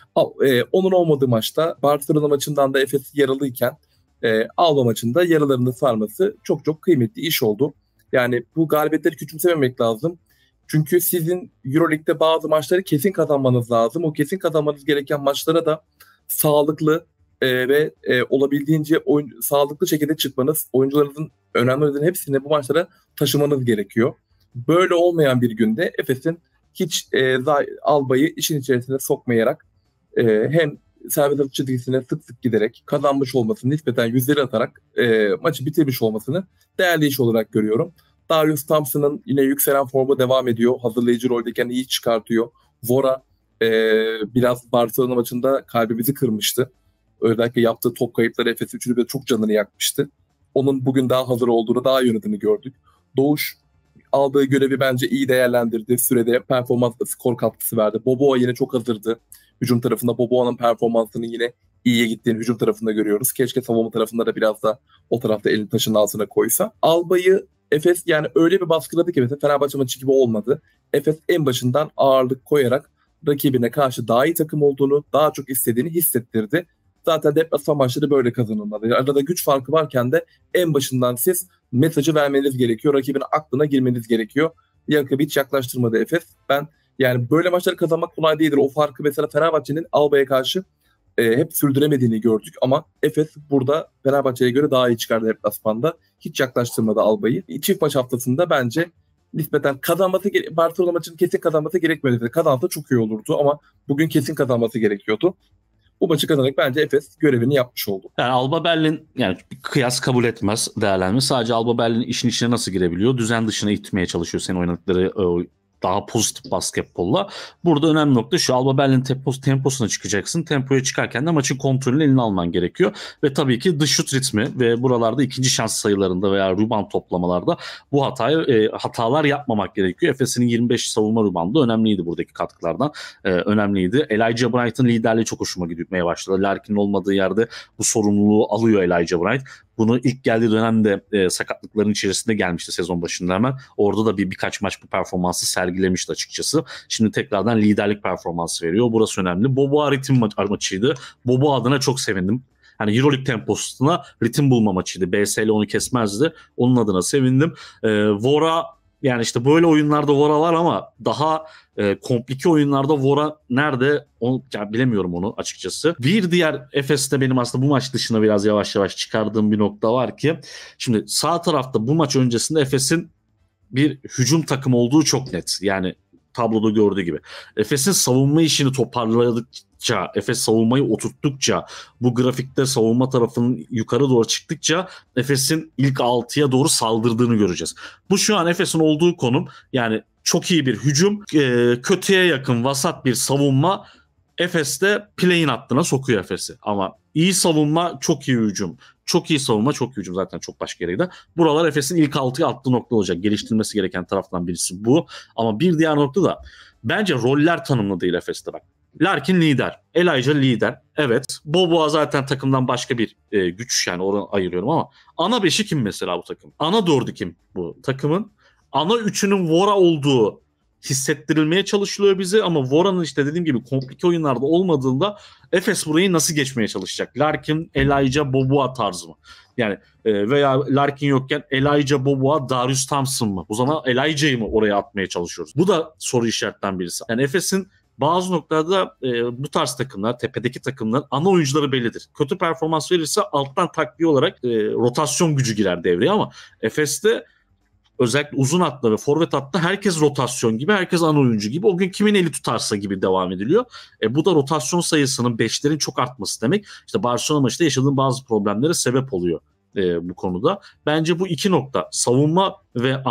E, onun olmadığı maçta Barcelona maçından da Efes yaralıyken e, Alba maçında yaralarını sarması çok çok kıymetli iş oldu. Yani bu galibiyetleri küçümsememek lazım. Çünkü sizin Euroleague'de bazı maçları kesin kazanmanız lazım. O kesin kazanmanız gereken maçlara da sağlıklı e, ve e, olabildiğince oyun, sağlıklı şekilde çıkmanız, oyuncularınızın önemli oyuncuların hepsini bu maçlara taşımanız gerekiyor. Böyle olmayan bir günde Efes'in hiç e, Alba'yı işin içerisine sokmayarak e, hem serbest atış çizgisine sık sık giderek kazanmış olmasını, nispeten yüzleri atarak e, maçı bitirmiş olmasını değerli iş olarak görüyorum. Darius Thompson'ın yine yükselen formu devam ediyor. Hazırlayıcı roldeyken iyi çıkartıyor. Vora e, biraz Barcelona maçında kalbimizi kırmıştı. Özellikle yaptığı top kayıpları Efes üçünü de çok canını yakmıştı. Onun bugün daha hazır olduğunu, daha iyi oynadığını gördük. Doğuş aldığı görevi bence iyi değerlendirdi. Sürede performansla skor katkısı verdi. Boboa yine çok hazırdı. Hücum tarafında Boboa'nın performansının yine iyiye gittiğini hücum tarafında görüyoruz. Keşke savunma tarafında da biraz da o tarafta elini taşın altına koysa. Alba'yı Efes yani öyle bir baskıladı ki mesela Fenerbahçe maçı gibi olmadı. Efes en başından ağırlık koyarak rakibine karşı daha iyi takım olduğunu, daha çok istediğini hissettirdi. Zaten deplasman maçları böyle kazanılmalı. Yani arada güç farkı varken de en başından siz mesajı vermeniz gerekiyor. Rakibin aklına girmeniz gerekiyor. Rakibi hiç yaklaştırmadı Efes. Ben yani böyle maçları kazanmak kolay değildir. O farkı mesela Fenerbahçe'nin Alba'ya karşı e, hep sürdüremediğini gördük. Ama Efes burada Fenerbahçe'ye göre daha iyi çıkardı deplasmanda. Hiç yaklaştırmadı Alba'yı. Çift maç haftasında bence nispeten kazanması, Barcelona maçının kesin kazanması gerekmedi. Kazansa çok iyi olurdu ama bugün kesin kazanması gerekiyordu. Bu maçı kazanarak bence Efes görevini yapmış oldu. Yani Alba Berlin yani kıyas kabul etmez değerlendirme. Sadece Alba Berlin işin içine nasıl girebiliyor? Düzen dışına itmeye çalışıyor senin oynadıkları daha pozitif basketbolla. Burada önemli nokta şu: Alba Berlin tempos, temposuna çıkacaksın. Tempoya çıkarken de maçın kontrolünü eline alman gerekiyor. Ve tabii ki dış şut ritmi ve buralarda ikinci şans sayılarında veya rebound toplamalarda bu hatayı e, hatalar yapmamak gerekiyor. Efes'in yirmi beş savunma reboundu önemliydi buradaki katkılardan. E, önemliydi. Elijah Bryant'ın liderliği çok hoşuma gitmeye başladı. Larkin'in olmadığı yerde bu sorumluluğu alıyor Elijah Bryant. Bunu ilk geldiği dönemde e, sakatlıkların içerisinde gelmişti sezon başında hemen. Orada da bir birkaç maç bu performansı sergilemişti açıkçası. Şimdi tekrardan liderlik performansı veriyor. Burası önemli. Boboa ritim ma- maçıydı. Boboa adına çok sevindim. Hani Euroleague temposuna ritim bulma maçıydı. B S L onu kesmezdi. Onun adına sevindim. E, Vora yani işte böyle oyunlarda Vora var ama daha e, komplike oyunlarda Vora nerede onu, yani bilemiyorum onu açıkçası. Bir diğer Efes'te benim aslında bu maç dışında biraz yavaş yavaş çıkardığım bir nokta var ki şimdi sağ tarafta bu maç öncesinde Efes'in bir hücum takımı olduğu çok net. Yani tabloda gördüğü gibi. Efes'in savunma işini toparladıkça, Efes savunmayı oturttukça, bu grafikte savunma tarafının yukarı doğru çıktıkça Efes'in ilk altıya doğru saldırdığını göreceğiz. Bu şu an Efes'in olduğu konum. Yani çok iyi bir hücum, kötüye yakın vasat bir savunma Efes'te play-in hattına sokuyor Efes'i. Ama iyi savunma, çok iyi hücum. Çok iyi savunma, çok iyi hücum, zaten çok başka yere gider. Buralar Efes'in ilk altıya attığı nokta olacak. Geliştirilmesi gereken taraftan birisi bu. Ama bir diğer nokta da bence roller tanımlı değil Efes'te bak. Larkin lider. Elijah lider. Evet. Boboa zaten takımdan başka bir e, güç, yani oradan ayırıyorum ama ana beşi kim mesela bu takım? Ana dördü kim bu takımın? Ana üçünün Vora olduğu hissettirilmeye çalışılıyor bize ama Vora'nın işte dediğim gibi komplike oyunlarda olmadığında Efes burayı nasıl geçmeye çalışacak? Larkin, Elijah, Boboa tarzı mı? Yani e, veya Larkin yokken Elijah, Boboa, Darius Thompson mı? O zaman Elijah'yı mı oraya atmaya çalışıyoruz? Bu da soru işaretten birisi. Yani Efes'in bazı noktalarda e, bu tarz takımlar, tepedeki takımların ana oyuncuları bellidir. Kötü performans verirse alttan takviye olarak e, rotasyon gücü girer devreye ama Efes'te özellikle uzun hatta ve forvet hatta herkes rotasyon gibi, herkes ana oyuncu gibi. O gün kimin eli tutarsa gibi devam ediliyor. E, bu da rotasyon sayısının, beşlerin çok artması demek. İşte Barcelona maçında yaşadığım bazı problemlere sebep oluyor e, bu konuda. Bence bu iki nokta, savunma ve ana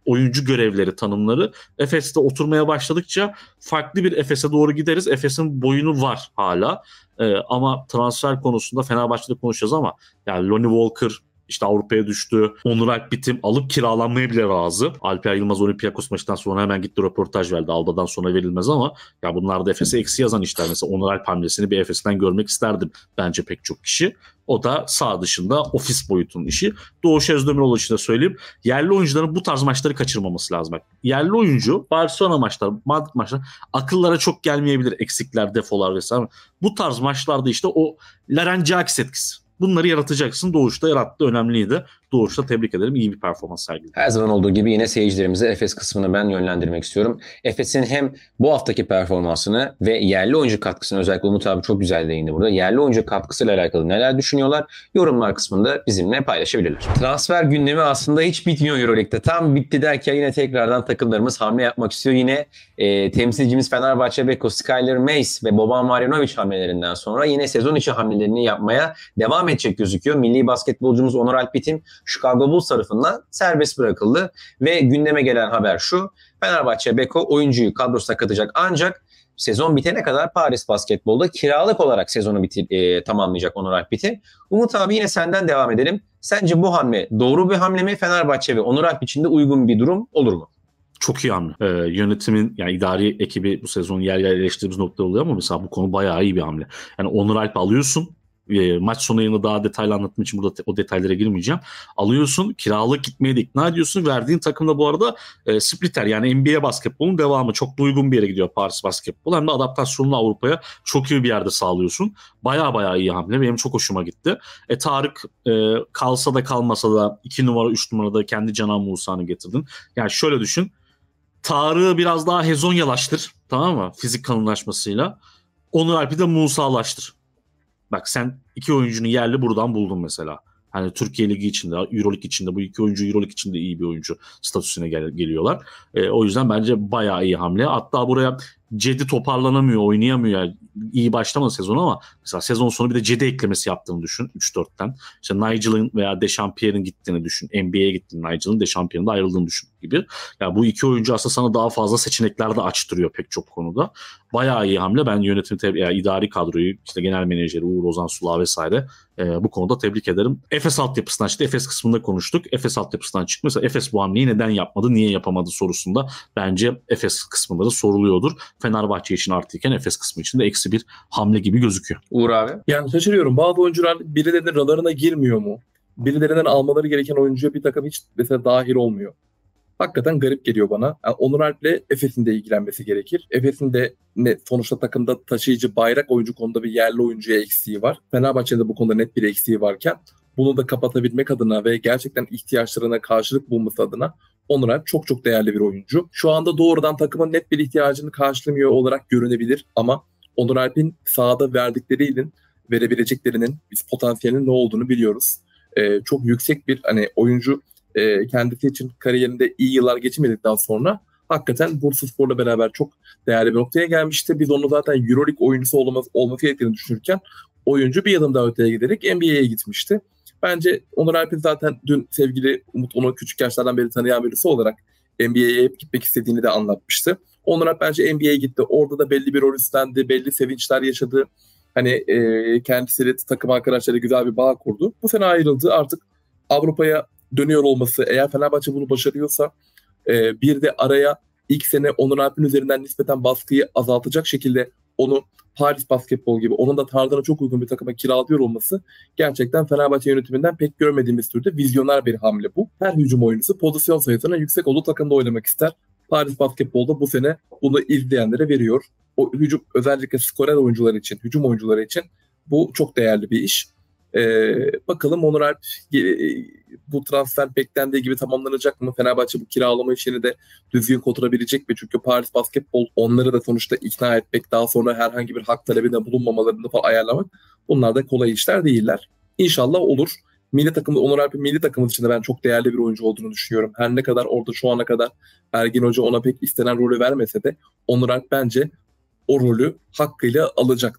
oyuncu görevleri, tanımları Efes'te oturmaya başladıkça farklı bir Efes'e doğru gideriz. Efes'in boyunu var hala. Ee, ama transfer konusunda Fenerbahçe'de konuşacağız ama yani Lonnie Walker işte Avrupa'ya düştü. Onur Alpbitim alıp kiralanmaya bile razı. Alper Yılmaz Olympiakos maçından sonra hemen gitti röportaj verdi. Alba'dan sonra verilmez ama ya bunlar da Efes'e eksi yazan işler. Mesela Onur Alp hamlesini bir Efes'ten görmek isterdim bence pek çok kişi. O da sağ dışında ofis boyutunun işi. Doğuş Özdemiroğlu için de söyleyeyim. Yerli oyuncuların bu tarz maçları kaçırmaması lazım. Bak, yerli oyuncu Barcelona maçları, Madrid maçları akıllara çok gelmeyebilir. Eksikler, defolar vesaire. Bu tarz maçlarda işte o Larengiakis etkisi. Bunları yaratacaksın. Doğuş'ta yarattı. Önemliydi. Doğuş'ta tebrik ederim. İyi bir performans sergiledi. Her zaman olduğu gibi yine seyircilerimize Efes kısmını ben yönlendirmek istiyorum. Efes'in hem bu haftaki performansını ve yerli oyuncu katkısını, özellikle Umut abi çok güzel değindi burada. Yerli oyuncu katkısıyla alakalı neler düşünüyorlar? Yorumlar kısmında bizimle paylaşabilirler. Transfer gündemi aslında hiç bitmiyor Euroleague'de. Tam bitti derken yine tekrardan takımlarımız hamle yapmak istiyor. Yine e, temsilcimiz Fenerbahçe Beko, Skyler Mace ve Boban Marjanovic hamlelerinden sonra yine sezon içi hamlelerini yapmaya devam edecek gözüküyor. Milli basketbolcumuz Onur Alpbitim Chicago Bulls tarafından serbest bırakıldı ve gündeme gelen haber şu: Fenerbahçe Beko oyuncuyu kadrosuna katacak ancak sezon bitene kadar Paris Basketbol'da kiralık olarak sezonu bitir, e, tamamlayacak Onur Alpbitim. Umut abi yine senden devam edelim. Sence bu hamle doğru bir hamle mi? Fenerbahçe ve Onur Alp için de uygun bir durum olur mu? Çok iyi hamle. Ee, yönetimin yani idari ekibi bu sezon yer yer eleştirdiğimiz nokta oluyor ama mesela bu konu bayağı iyi bir hamle. Yani Onur Alp alıyorsun. E, maç sonu yayını daha detaylı anlatmak için burada te- o detaylara girmeyeceğim. Alıyorsun, kiralık gitmeye de ikna ediyorsun. Verdiğin takımda bu arada e, splitter yani N B A basketbolun devamı. Çok da uygun bir yere gidiyor Paris basketbol. Hem de adaptasyonunu Avrupa'ya çok iyi bir yerde sağlıyorsun. Baya baya iyi hamle. Benim çok hoşuma gitti. E Tarık e, kalsa da kalmasa da iki numara üç numarada kendi Canan Musa'nı getirdin. Yani şöyle düşün. Tarık'ı biraz daha hezonyalaştır. Tamam mı? Fizik kalınlaşmasıyla. Onur Alp'i de Musa'laştır. Bak sen iki oyuncunun yerli buradan buldun mesela. Hani Türkiye Ligi içinde, Euroleague içinde bu iki oyuncu Euroleague içinde iyi bir oyuncu statüsüne gel- geliyorlar. E, o yüzden bence bayağı iyi hamle. Hatta buraya Cedi toparlanamıyor, oynayamıyor. Yani iyi başlamadı sezon ama mesela sezon sonu bir de Cedi eklemesi yaptığını düşün üç dörtten. İşte Nigel'ın veya Dechampierre'in gittiğini düşün. N B A'ye gittiğini, Nigel'ın Dechampierre'in de ayrıldığını düşün gibi. Yani bu iki oyuncu aslında sana daha fazla seçenekler de açtırıyor pek çok konuda. Bayağı iyi hamle. Ben yönetim, te- yani idari kadroyu, işte genel menajeri Uğur Ozan Sula vesaire e, bu konuda tebrik ederim. Efes altyapısından çıktı. Efes kısmında konuştuk. Efes altyapısından çıktı. Mesela Efes bu hamleyi neden yapmadı, niye yapamadı sorusunda bence Efes kısmında da soruluyordur. Fenerbahçe için artıyken Efes kısmı için de eksi bir hamle gibi gözüküyor. Uğur abi? Yani şaşırıyorum. Bazı oyuncular birilerinin radarına girmiyor mu? Birilerinden almaları gereken oyuncuya bir takım hiç mesela dahil olmuyor. Hakikaten garip geliyor bana. Yani Onur Alp'le Efes'in de ilgilenmesi gerekir. Efes'in de ne, sonuçta takımda taşıyıcı bayrak oyuncu konuda bir yerli oyuncuya eksiği var. Fenerbahçe'de bu konuda net bir eksiği varken bunu da kapatabilmek adına ve gerçekten ihtiyaçlarına karşılık bulması adına Onur Alp çok çok değerli bir oyuncu. Şu anda doğrudan takımın net bir ihtiyacını karşılamıyor olarak görünebilir ama Onur Alp'in sahada verdiklerinin, verebileceklerinin, biz potansiyelinin ne olduğunu biliyoruz. Ee, çok yüksek bir hani oyuncu e, kendisi için kariyerinde iyi yıllar geçirmedikten sonra hakikaten Bursaspor'la beraber çok değerli bir noktaya gelmişti. Biz onu zaten Euroleague oyuncusu olması, olması gerektiğini düşünürken oyuncu bir adım daha öteye giderek N B A'ye gitmişti. Bence Onur Alp'in zaten dün sevgili Umut onu küçük yaşlardan beri tanıyan birisi olarak N B A'ye hep gitmek istediğini de anlatmıştı. Onur Alp bence N B A'ye gitti. Orada da belli bir rol üstlendi, belli sevinçler yaşadı. Hani e, kendisiyle takım arkadaşları güzel bir bağ kurdu. Bu sene ayrıldı. Artık Avrupa'ya dönüyor olması, eğer Fenerbahçe bunu başarıyorsa e, bir de araya ilk sene Onur Alp'in üzerinden nispeten baskıyı azaltacak şekilde onu Paris Basketbol gibi onun da tarzına çok uygun bir takıma kiralıyor olması gerçekten Fenerbahçe yönetiminden pek görmediğimiz türde vizyoner bir hamle bu. Her hücum oyuncusu pozisyon sayısına yüksek olduğu takımda oynamak ister. Paris Basketbol'da bu sene bunu izleyenlere veriyor. O hücum, özellikle skorer oyuncular için, hücum oyuncuları için bu çok değerli bir iş. Ee, bakalım Onur Alp e, bu transfer beklendiği gibi tamamlanacak mı? Fenerbahçe bu kiralama işini de düzgün koturabilecek mi? Çünkü Paris Basketbol onları da sonuçta ikna etmek, daha sonra herhangi bir hak talebinde bulunmamalarını falan ayarlamak, bunlar da kolay işler değiller. İnşallah olur. Milli takımı, Onur Alp'in milli takımın içinde ben çok değerli bir oyuncu olduğunu düşünüyorum. Her ne kadar orada şu ana kadar Ergin Hoca ona pek istenen rolü vermese de Onur Alp bence o rolü hakkıyla alacaktır.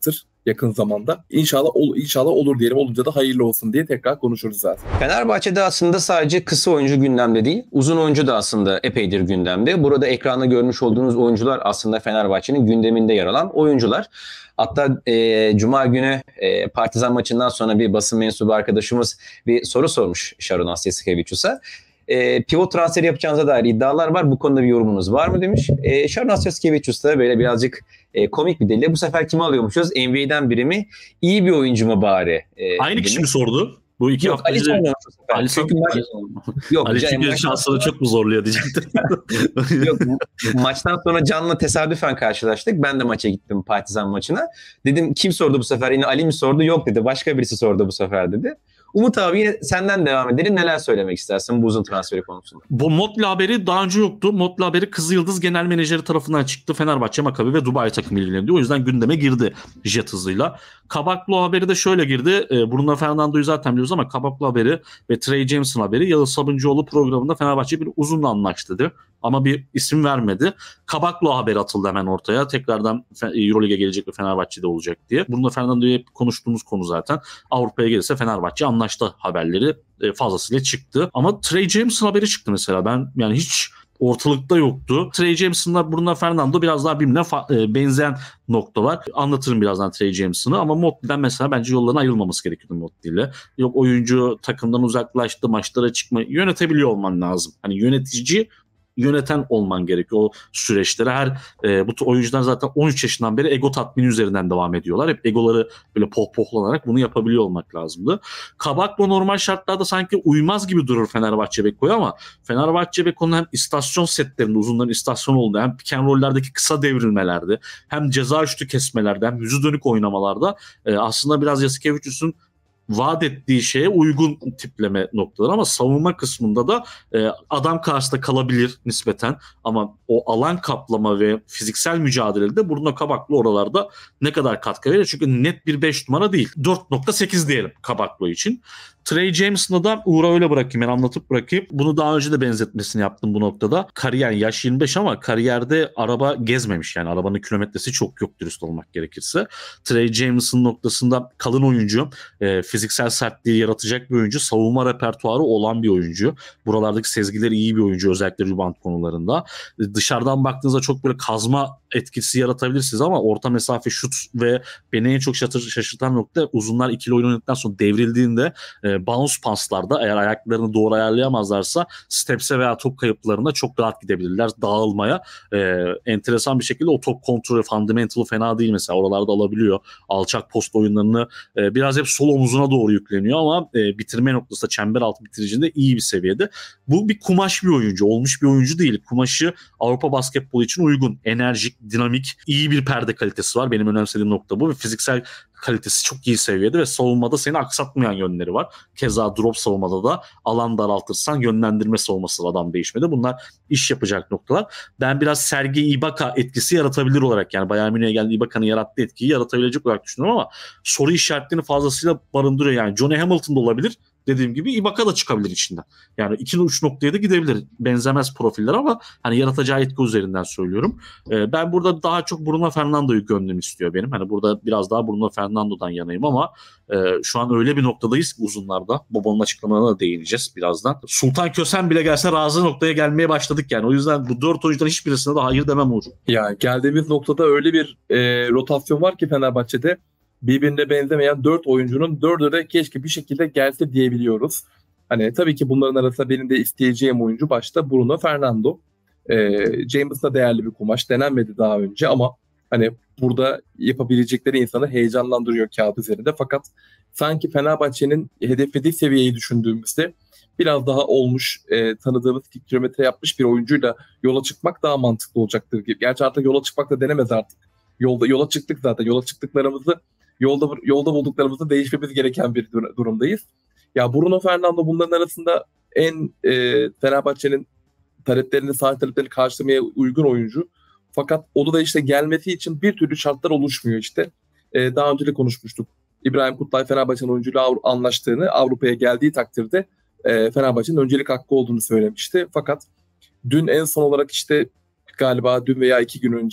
yakın zamanda. İnşallah ol, inşallah olur diyelim. Olunca da hayırlı olsun diye tekrar konuşuruz zaten. Fenerbahçe'de aslında sadece kısa oyuncu gündemde değil, uzun oyuncu da aslında epeydir gündemde. Burada ekranda görmüş olduğunuz oyuncular aslında Fenerbahçe'nin gündeminde yer alan oyuncular. Hatta e, Cuma günü e, Partizan maçından sonra bir basın mensubu arkadaşımız bir soru sormuş Şarunas Jasikevičius'a. E, pivot transferi yapacağınıza dair iddialar var. Bu konuda bir yorumunuz var mı demiş. E, Şarunas Jasikevičius da böyle birazcık e, komik bir dille bu sefer kimi alıyormuşuz? N B A'den biri mi? İyi bir oyuncu mu bari? E, Aynı demiş. kişi mi sordu? Bu iki Yok, hafta Ali önce... sormuyormuş bu sefer. Ali, Çünkü maç... Yok, Ali can- çünkü maçtan şansını sonra- çok mu zorluyor diyecektim. Yok, maçtan sonra Can'la tesadüfen karşılaştık. Ben de maça gittim, Partizan maçına. Dedim kim sordu bu sefer? Yine Ali mi sordu? Yok dedi. Başka birisi sordu bu sefer dedi. Umut abi yine senden devam edelim. Neler söylemek istersin bu uzun transferi konusunda? Bu Motley haberi daha önce yoktu. Motley haberi Kızılyıldız Genel Menajeri tarafından çıktı. Fenerbahçe, Maccabi ve Dubai takımı ilgileniyor. O yüzden gündeme girdi jet hızıyla. Kabaklı haberi de şöyle girdi. E, Bruno Fernando'yu zaten biliyoruz ama Kabaklı haberi ve Trey James'in haberi Yağız Sabuncuoğlu programında Fenerbahçe bir uzunla anlaştı dedi. Ama bir isim vermedi. Kabaklı haberi atıldı hemen ortaya. Tekrardan Euroleague'e gelecek ve Fenerbahçe'de olacak diye. Bruno Fernando'yu hep konuştuğumuz konu zaten. Avrupa'ya gelirse Fenerbahçe anlaştı haberleri fazlasıyla çıktı. Ama Trey James'in haberi çıktı mesela. Ben yani hiç ortalıkta yoktu. Trey James'ınla Bruno Fernando biraz daha birbirine fa- benzeyen noktalar. Anlatırım birazdan Trey James'ını ama Motley'den mesela bence yollarına ayrılmaması gerekiyordu Motley'le. Yok oyuncu takımdan uzaklaştı, maçlara çıkma yönetebiliyor olman lazım. Hani yönetici yöneten olman gerekiyor o süreçlere. Her e, bu oyuncular zaten on üç yaşından beri ego tatmini üzerinden devam ediyorlar. Hep egoları böyle pohpohlanarak bunu yapabiliyor olmak lazımdı. Kabaklo normal şartlarda sanki uymaz gibi durur Fenerbahçe Beko'ya ama Fenerbahçe Beko'nun hem istasyon setlerinde uzunların istasyon olduğu hem pick and roll'lerdeki kısa devrilmelerde hem ceza üstü kesmelerde hem yüzü dönük oynamalarda e, aslında biraz Jasikevičius'un vaat ettiği şeye uygun tipleme noktaları ama savunma kısmında da e, adam karşısında kalabilir nispeten ama o alan kaplama ve fiziksel mücadelede Bruno Kabaklı oralarda ne kadar katkı verir? Çünkü net bir beş numara değil. dört nokta sekiz diyelim Kabaklı için. Trey James'ını da Uğur'a öyle bırakayım, ben anlatıp bırakayım. Bunu daha önce de benzetmesini yaptım bu noktada. Kariyer yaş yirmi beş ama kariyerde araba gezmemiş yani arabanın kilometresi çok yok dürüst olmak gerekirse. Trey James'ın noktasında kalın oyuncu, e, fiziksel sertliği yaratacak bir oyuncu, savunma repertuarı olan bir oyuncu. Buralardaki sezgileri iyi bir oyuncu özellikle rebound konularında. E, dışarıdan baktığınızda çok böyle kazma etkisi yaratabilirsiniz ama orta mesafe şut ve beni en çok şaşırtan nokta uzunlar ikili oyun oynadıktan sonra devrildiğinde e, bounce paslarda eğer ayaklarını doğru ayarlayamazlarsa steps'e veya top kayıplarında çok rahat gidebilirler dağılmaya. E, enteresan bir şekilde o top kontrolü fundamental'ı fena değil mesela oralarda alabiliyor. Alçak post oyunlarını e, biraz hep sol omuzuna doğru yükleniyor ama e, bitirme noktasında çember altı bitiricinde iyi bir seviyede. Bu bir kumaş bir oyuncu. Olmuş bir oyuncu değil. Kumaşı Avrupa basketbolu için uygun. Enerjik, dinamik, iyi bir perde kalitesi var. Benim önemsediğim nokta bu ve fiziksel kalitesi çok iyi seviyede ve savunmada seni aksatmayan yönleri var. Keza drop savunmada da alan daraltırsan yönlendirme savunması adam değişmedi. Bunlar iş yapacak noktalar. Ben biraz Serge Ibaka etkisi yaratabilir olarak yani Bayern Münih'e geldi Ibaka'nın yarattığı etkiyi yaratabilecek olarak düşünüyorum ama soru işaretlerini fazlasıyla barındırıyor. Yani Johnny Hamilton da olabilir. Dediğim gibi Ibaka da çıkabilir içinden. Yani iki uç noktaya da gidebilir. Benzemez profiller ama hani yaratacağı etki üzerinden söylüyorum. Ee, ben burada daha çok Bruno Fernando'yu gönlüm istiyor benim. Hani burada biraz daha Bruno Fernando'dan yanayım ama e, şu an öyle bir noktadayız uzunlarda. Bobo'nun açıklamalarına da değineceğiz birazdan. Sultan Kösen bile gelse razı noktaya gelmeye başladık yani. O yüzden bu dört oyuncudan hiçbirisine de hayır demem Uğur. Yani geldiğimiz noktada öyle bir e, rotasyon var ki Fenerbahçe'de birbirine benzemeyen dört oyuncunun dördü de keşke bir şekilde gelse diyebiliyoruz. Hani tabii ki bunların arasında benim de isteyeceğim oyuncu başta Bruno Fernando. Ee, James da değerli bir kumaş. Denenmedi daha önce ama hani burada yapabilecekleri insanı heyecanlandırıyor kağıt üzerinde. Fakat sanki Fenerbahçe'nin hedeflediği seviyeyi düşündüğümüzde biraz daha olmuş, e, tanıdığımız kilometre yapmış bir oyuncuyla yola çıkmak daha mantıklı olacaktır gibi. Gerçi artık yola çıkmak da denemez artık. Yolda yola çıktık zaten. Yola çıktıklarımızı Yolda yolda bulduklarımızda değişmemiz gereken bir dur- durumdayız. Ya Bruno Fernando bunların arasında en e, Fenerbahçe'nin taleplerini, sahip taleplerini karşılamaya uygun oyuncu. Fakat o da işte gelmesi için bir türlü şartlar oluşmuyor işte. E, daha önce de konuşmuştuk. İbrahim Kutlay Fenerbahçe'nin oyuncuyla Avru- anlaştığını, Avrupa'ya geldiği takdirde e, Fenerbahçe'nin öncelik hakkı olduğunu söylemişti. Fakat dün en son olarak işte galiba dün veya iki gün önce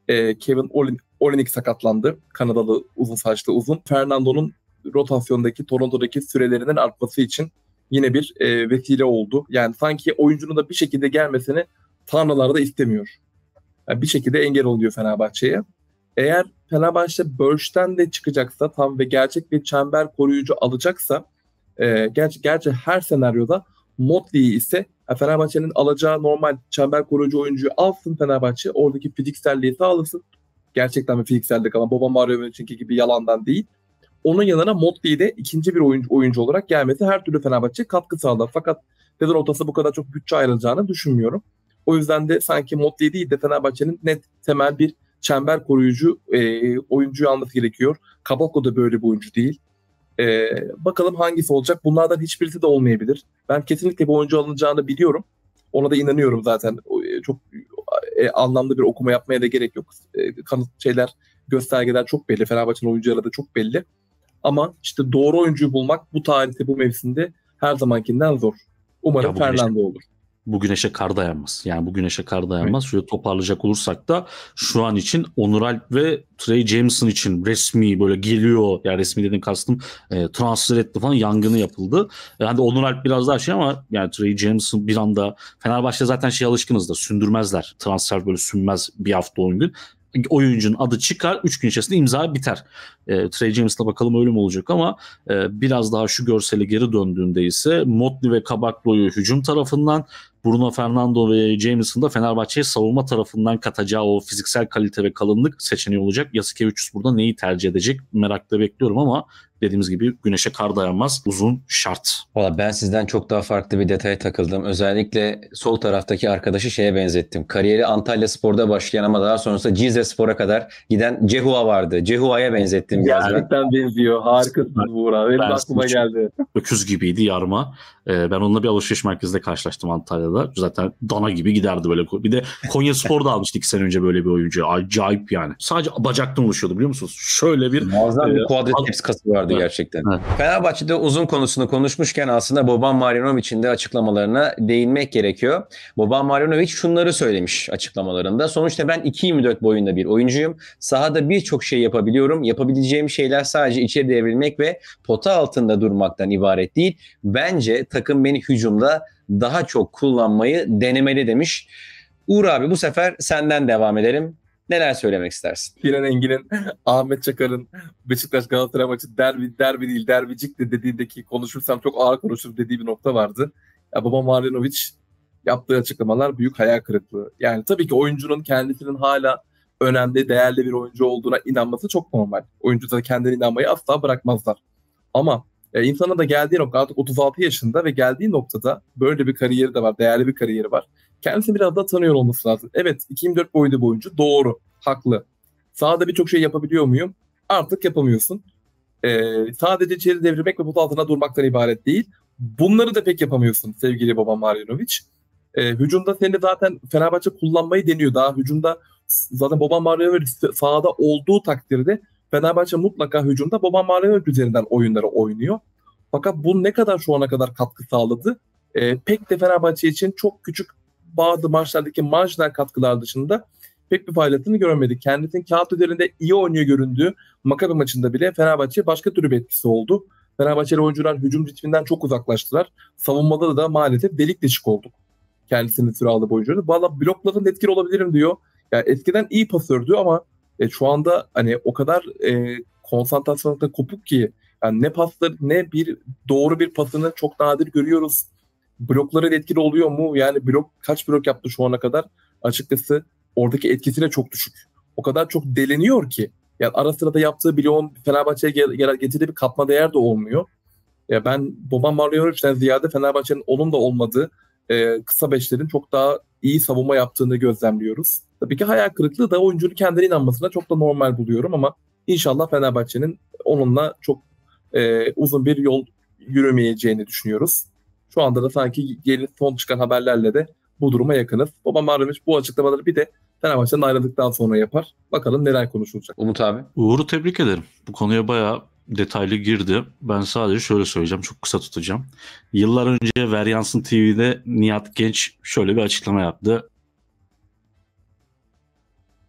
e, Kevin Olin, Olinik sakatlandı. Kanadalı uzun saçlı uzun. Fernando'nun rotasyondaki, Toronto'daki sürelerinin artması için yine bir e, vesile oldu. Yani sanki oyuncunun da bir şekilde gelmesini tanrılar da istemiyor. Yani bir şekilde engel oluyor Fenerbahçe'ye. Eğer Fenerbahçe Börş'ten de çıkacaksa tam ve gerçek bir çember koruyucu alacaksa e, gerçi, gerçi her senaryoda Motley'i ise Fenerbahçe'nin alacağı normal çember koruyucu oyuncuyu alsın Fenerbahçe. Oradaki fizikselliği sağlasın. Gerçekten bir fiziksellik ama Boban Marjanović'inki gibi yalandan değil. Onun yanına Motley de ikinci bir oyuncu, oyuncu olarak gelmesi her türlü Fenerbahçe'ye katkı sağlar. Fakat sezon ortası bu kadar çok bütçe ayrılacağını düşünmüyorum. O yüzden de sanki Motley değil de Fenerbahçe'nin net temel bir çember koruyucu e, oyuncuyu alması gerekiyor. Kabaklo da böyle bir oyuncu değil. E, bakalım hangisi olacak? Bunlardan hiçbirisi de olmayabilir. Ben kesinlikle bu oyuncu alınacağını biliyorum. Ona da inanıyorum zaten. E, çok e, anlamlı bir okuma yapmaya da gerek yok. E, kanıt şeyler, göstergeler çok belli. Fenerbahçe'nin oyuncuları da çok belli. Ama işte doğru oyuncuyu bulmak bu tarihte, bu mevsimde her zamankinden zor. Umarım Ya bu Fernando güneşe, olur. bu güneşe kar dayanmaz. Yani bu güneşe kar dayanmaz. Evet. Şöyle toparlayacak olursak da şu an için Onur Alp ve Trey Jameson için resmi böyle geliyor. Yani resmi dediğim kastım e, transfer etti falan, yangını yapıldı. Yani Onur Alp biraz daha şey ama yani Trey Jameson bir anda, Fenerbahçe zaten şey alışkınız da sündürmezler. Transfer böyle sünmez bir hafta on gün. Oyuncunun adı çıkar, üç gün içerisinde imza biter. E, Trey James'la bakalım öyle mi olacak ama e, biraz daha şu görsele geri döndüğünde ise Motley ve Kabaklo'yu hücum tarafından, Bruno Fernando ve James'ın da Fenerbahçe'ye savunma tarafından katacağı o fiziksel kalite ve kalınlık seçeneği olacak. Jasikevičius burada neyi tercih edecek merakla bekliyorum ama dediğimiz gibi güneşe kar dayanmaz, uzun şart. Valla ben sizden çok daha farklı bir detaya takıldım. Özellikle sol taraftaki arkadaşı şeye benzettim. Kariyeri Antalya Spor'da başlayan ama daha sonrasında Cizre Spor'a kadar giden Cehua vardı. Cehua'ya benzettim biraz ben. Gerçekten benziyor. Harikasın Buğra. Benim Ben aklıma geldi. Öküz gibiydi, yarma. Ee, ben onunla bir alışveriş merkezinde karşılaştım Antalya'da. Zaten dana gibi giderdi böyle. Bir de Konya Spor'da almıştı iki sene önce böyle bir oyuncu. Acayip yani. Sadece bacaktan oluşuyordu biliyor musunuz? Şöyle bir... Muazzam bir e, quadriceps kası vardı evet. Gerçekten. Evet. Fenerbahçe'de uzun konusunu konuşmuşken aslında Boban Marjanovic'in de açıklamalarına değinmek gerekiyor. Boban Marjanović şunları söylemiş açıklamalarında. Sonuçta ben iki yirmi dört boyunda bir oyuncuyum. Sahada birçok şey yapabiliyorum. Yapabileceğim şeyler sadece içeri devrilmek ve pota altında durmaktan ibaret değil. Bence takım beni hücumda daha çok kullanmayı denemeli demiş. Uğur abi bu sefer senden devam edelim. Neler söylemek istersin? Sinan Engin'in, Ahmet Çakar'ın Beşiktaş Galatasaray maçı derbi, derbi değil derbicik de dediğindeki konuşursam çok ağır konuşur dediği bir nokta vardı. Ya Boban Marjanović yaptığı açıklamalar büyük hayal kırıklığı. Yani tabii ki oyuncunun kendisinin hala önemli, değerli bir oyuncu olduğuna inanması çok normal. Oyuncu da kendine inanmayı asla bırakmazlar. Ama e, insana da geldiği nokta artık otuz altı yaşında ve geldiği noktada böyle bir kariyeri de var, değerli bir kariyeri var. Kendisini biraz daha tanıyor olması lazım. Evet, iki yirmi dört boyunda bir oyuncu. Doğru, haklı. Sahada birçok şey yapabiliyor muyum? Artık yapamıyorsun. Ee, sadece içeri devirmek ve pot altına durmaktan ibaret değil. Bunları da pek yapamıyorsun sevgili Boban Marjanović. Ee, hücumda seni zaten Fenerbahçe kullanmayı deniyor. Daha hücumda zaten Boban Marjanović sahada olduğu takdirde Fenerbahçe mutlaka hücumda Boban Marjanović üzerinden oyunları oynuyor. Fakat bu ne kadar şu ana kadar katkı sağladı? Ee, pek de Fenerbahçe için çok küçük bazı maçlardaki marjinal katkılar dışında pek bir faaliyetini göremedik. Kendisinin kağıt üzerinde iyi oynuyor göründüğü Maccabi maçında bile Fenerbahçe başka türlü bir etkisi oldu. Fenerbahçeli oyuncular hücum ritminden çok uzaklaştılar. Savunmada da maalesef delik deşik olduk. Kendisinin süre aldığı oyuncuları. Valla blokların etkili olabilirim diyor. Yani eskiden iyi pasördü ama e, şu anda hani o kadar e, konsantrasyonda kopuk ki yani ne pasları ne bir doğru bir pasını çok nadir görüyoruz. Blokların etkili oluyor mu? Yani blok kaç blok yaptı şu ana kadar? Açıkçası oradaki etkisi de çok düşük. O kadar çok deleniyor ki. Yani ara sırada yaptığı bloğun Fenerbahçe'ye getirdiği bir katma değer de olmuyor. Ya ben Boban Marjanović'ten ziyade Fenerbahçe'nin onun da olmadığı e, kısa beşlerin çok daha iyi savunma yaptığını gözlemliyoruz. Tabii ki hayal kırıklığı da oyuncunun kendine inanmasına çok da normal buluyorum ama inşallah Fenerbahçe'nin onunla çok e, uzun bir yol yürümeyeceğini düşünüyoruz. Şu anda da sanki yeni son çıkan haberlerle de bu duruma yakınız. Boban Marjanović bu açıklamaları bir de Fenerbahçe'den ayrıldıktan sonra yapar. Bakalım neler konuşulacak. Umut abi. Uğur'u tebrik ederim. Bu konuya bayağı detaylı girdi. Ben sadece şöyle söyleyeceğim. Çok kısa tutacağım. Yıllar önce Veryansın T V'de Nihat Genç şöyle bir açıklama yaptı.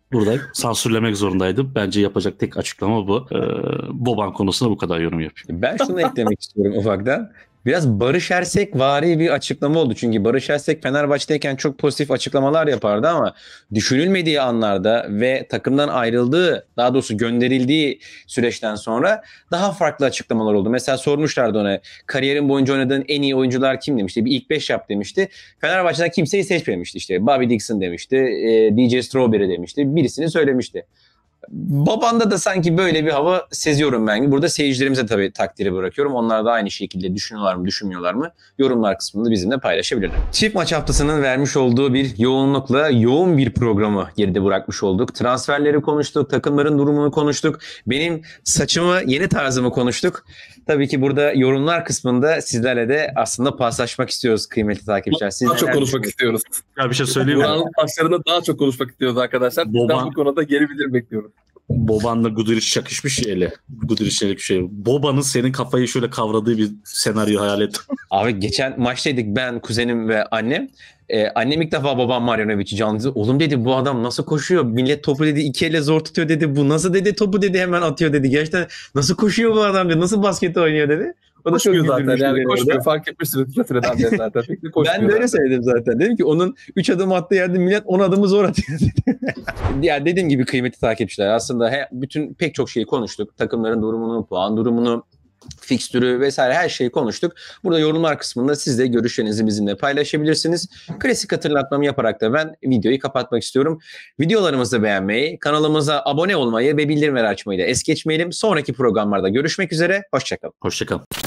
Burada sansürlemek zorundaydım. Bence yapacak tek açıklama bu. Ee, Boban konusunda bu kadar yorum yapayım. Ben şunu eklemek istiyorum ufaktan. Biraz Barış Ersek vari bir açıklama oldu. Çünkü Barış Ersek Fenerbahçe'deyken çok pozitif açıklamalar yapardı ama düşünülmediği anlarda ve takımdan ayrıldığı, daha doğrusu gönderildiği süreçten sonra daha farklı açıklamalar oldu. Mesela sormuşlardı ona, kariyerin boyunca oynadığın en iyi oyuncular kim demişti. Bir ilk beş yap demişti. Fenerbahçe'den kimseyi seçmemişti işte. Bobby Dixon demişti, D J Strawberry demişti. Birisini söylemişti. Babanda da sanki böyle bir hava seziyorum ben. Burada seyircilerimize tabii takdiri bırakıyorum. Onlar da aynı şekilde düşünüyorlar mı, düşünmüyorlar mı? Yorumlar kısmında bizimle paylaşabilirler. Çift maç haftasının vermiş olduğu bir yoğunlukla yoğun bir programı geride bırakmış olduk. Transferleri konuştuk, takımların durumunu konuştuk. Benim saçımı, yeni tarzımı konuştuk. Tabii ki burada yorumlar kısmında sizlerle de aslında paslaşmak istiyoruz kıymetli takipçiler. Siz Daha çok neler konuşmak istiyoruz. Ya bir şey söyleyeyim mi? Buranın taşlarında daha çok konuşmak istiyoruz arkadaşlar. Bizden Boban- bu konuda geri bildirim bekliyoruz. Boban'la Guduric çakışmış şeyle. Guduric'le bir şey. Boban'ın senin kafayı şöyle kavradığı bir senaryo hayal et. Abi geçen maçtaydık ben, kuzenim ve annem. Ee, annem ilk defa babam Marjanovic'i canlı izledi. Oğlum dedi, bu adam nasıl koşuyor? Millet topu dedi iki elle zor tutuyor dedi. Bu nasıl dedi topu dedi hemen atıyor dedi. Gerçekten nasıl koşuyor bu adam dedi. Nasıl basket oynuyor dedi. O da Koşmuyor çok zaten güldürmüştü yani beni koşmuyor. orada. Fark etmişsiniz süreden beri zaten. Pek de koşmuyor Ben de öyle zaten. söyledim zaten. Dedim ki onun üç adım attığı yerde millet on adımı zor atıyor dedi. Ya dediğim gibi kıymetli takipçiler, aslında he, bütün pek çok şeyi konuştuk. Takımların durumunu, puan durumunu, fikstürü vesaire her şeyi konuştuk. Burada yorumlar kısmında siz de görüşlerinizi bizimle paylaşabilirsiniz. Klasik hatırlatmamı yaparak da ben videoyu kapatmak istiyorum. Videolarımızı beğenmeyi, kanalımıza abone olmayı ve bildirimleri açmayı da es geçmeyelim. Sonraki programlarda görüşmek üzere. Hoşçakalın. Hoşçakal.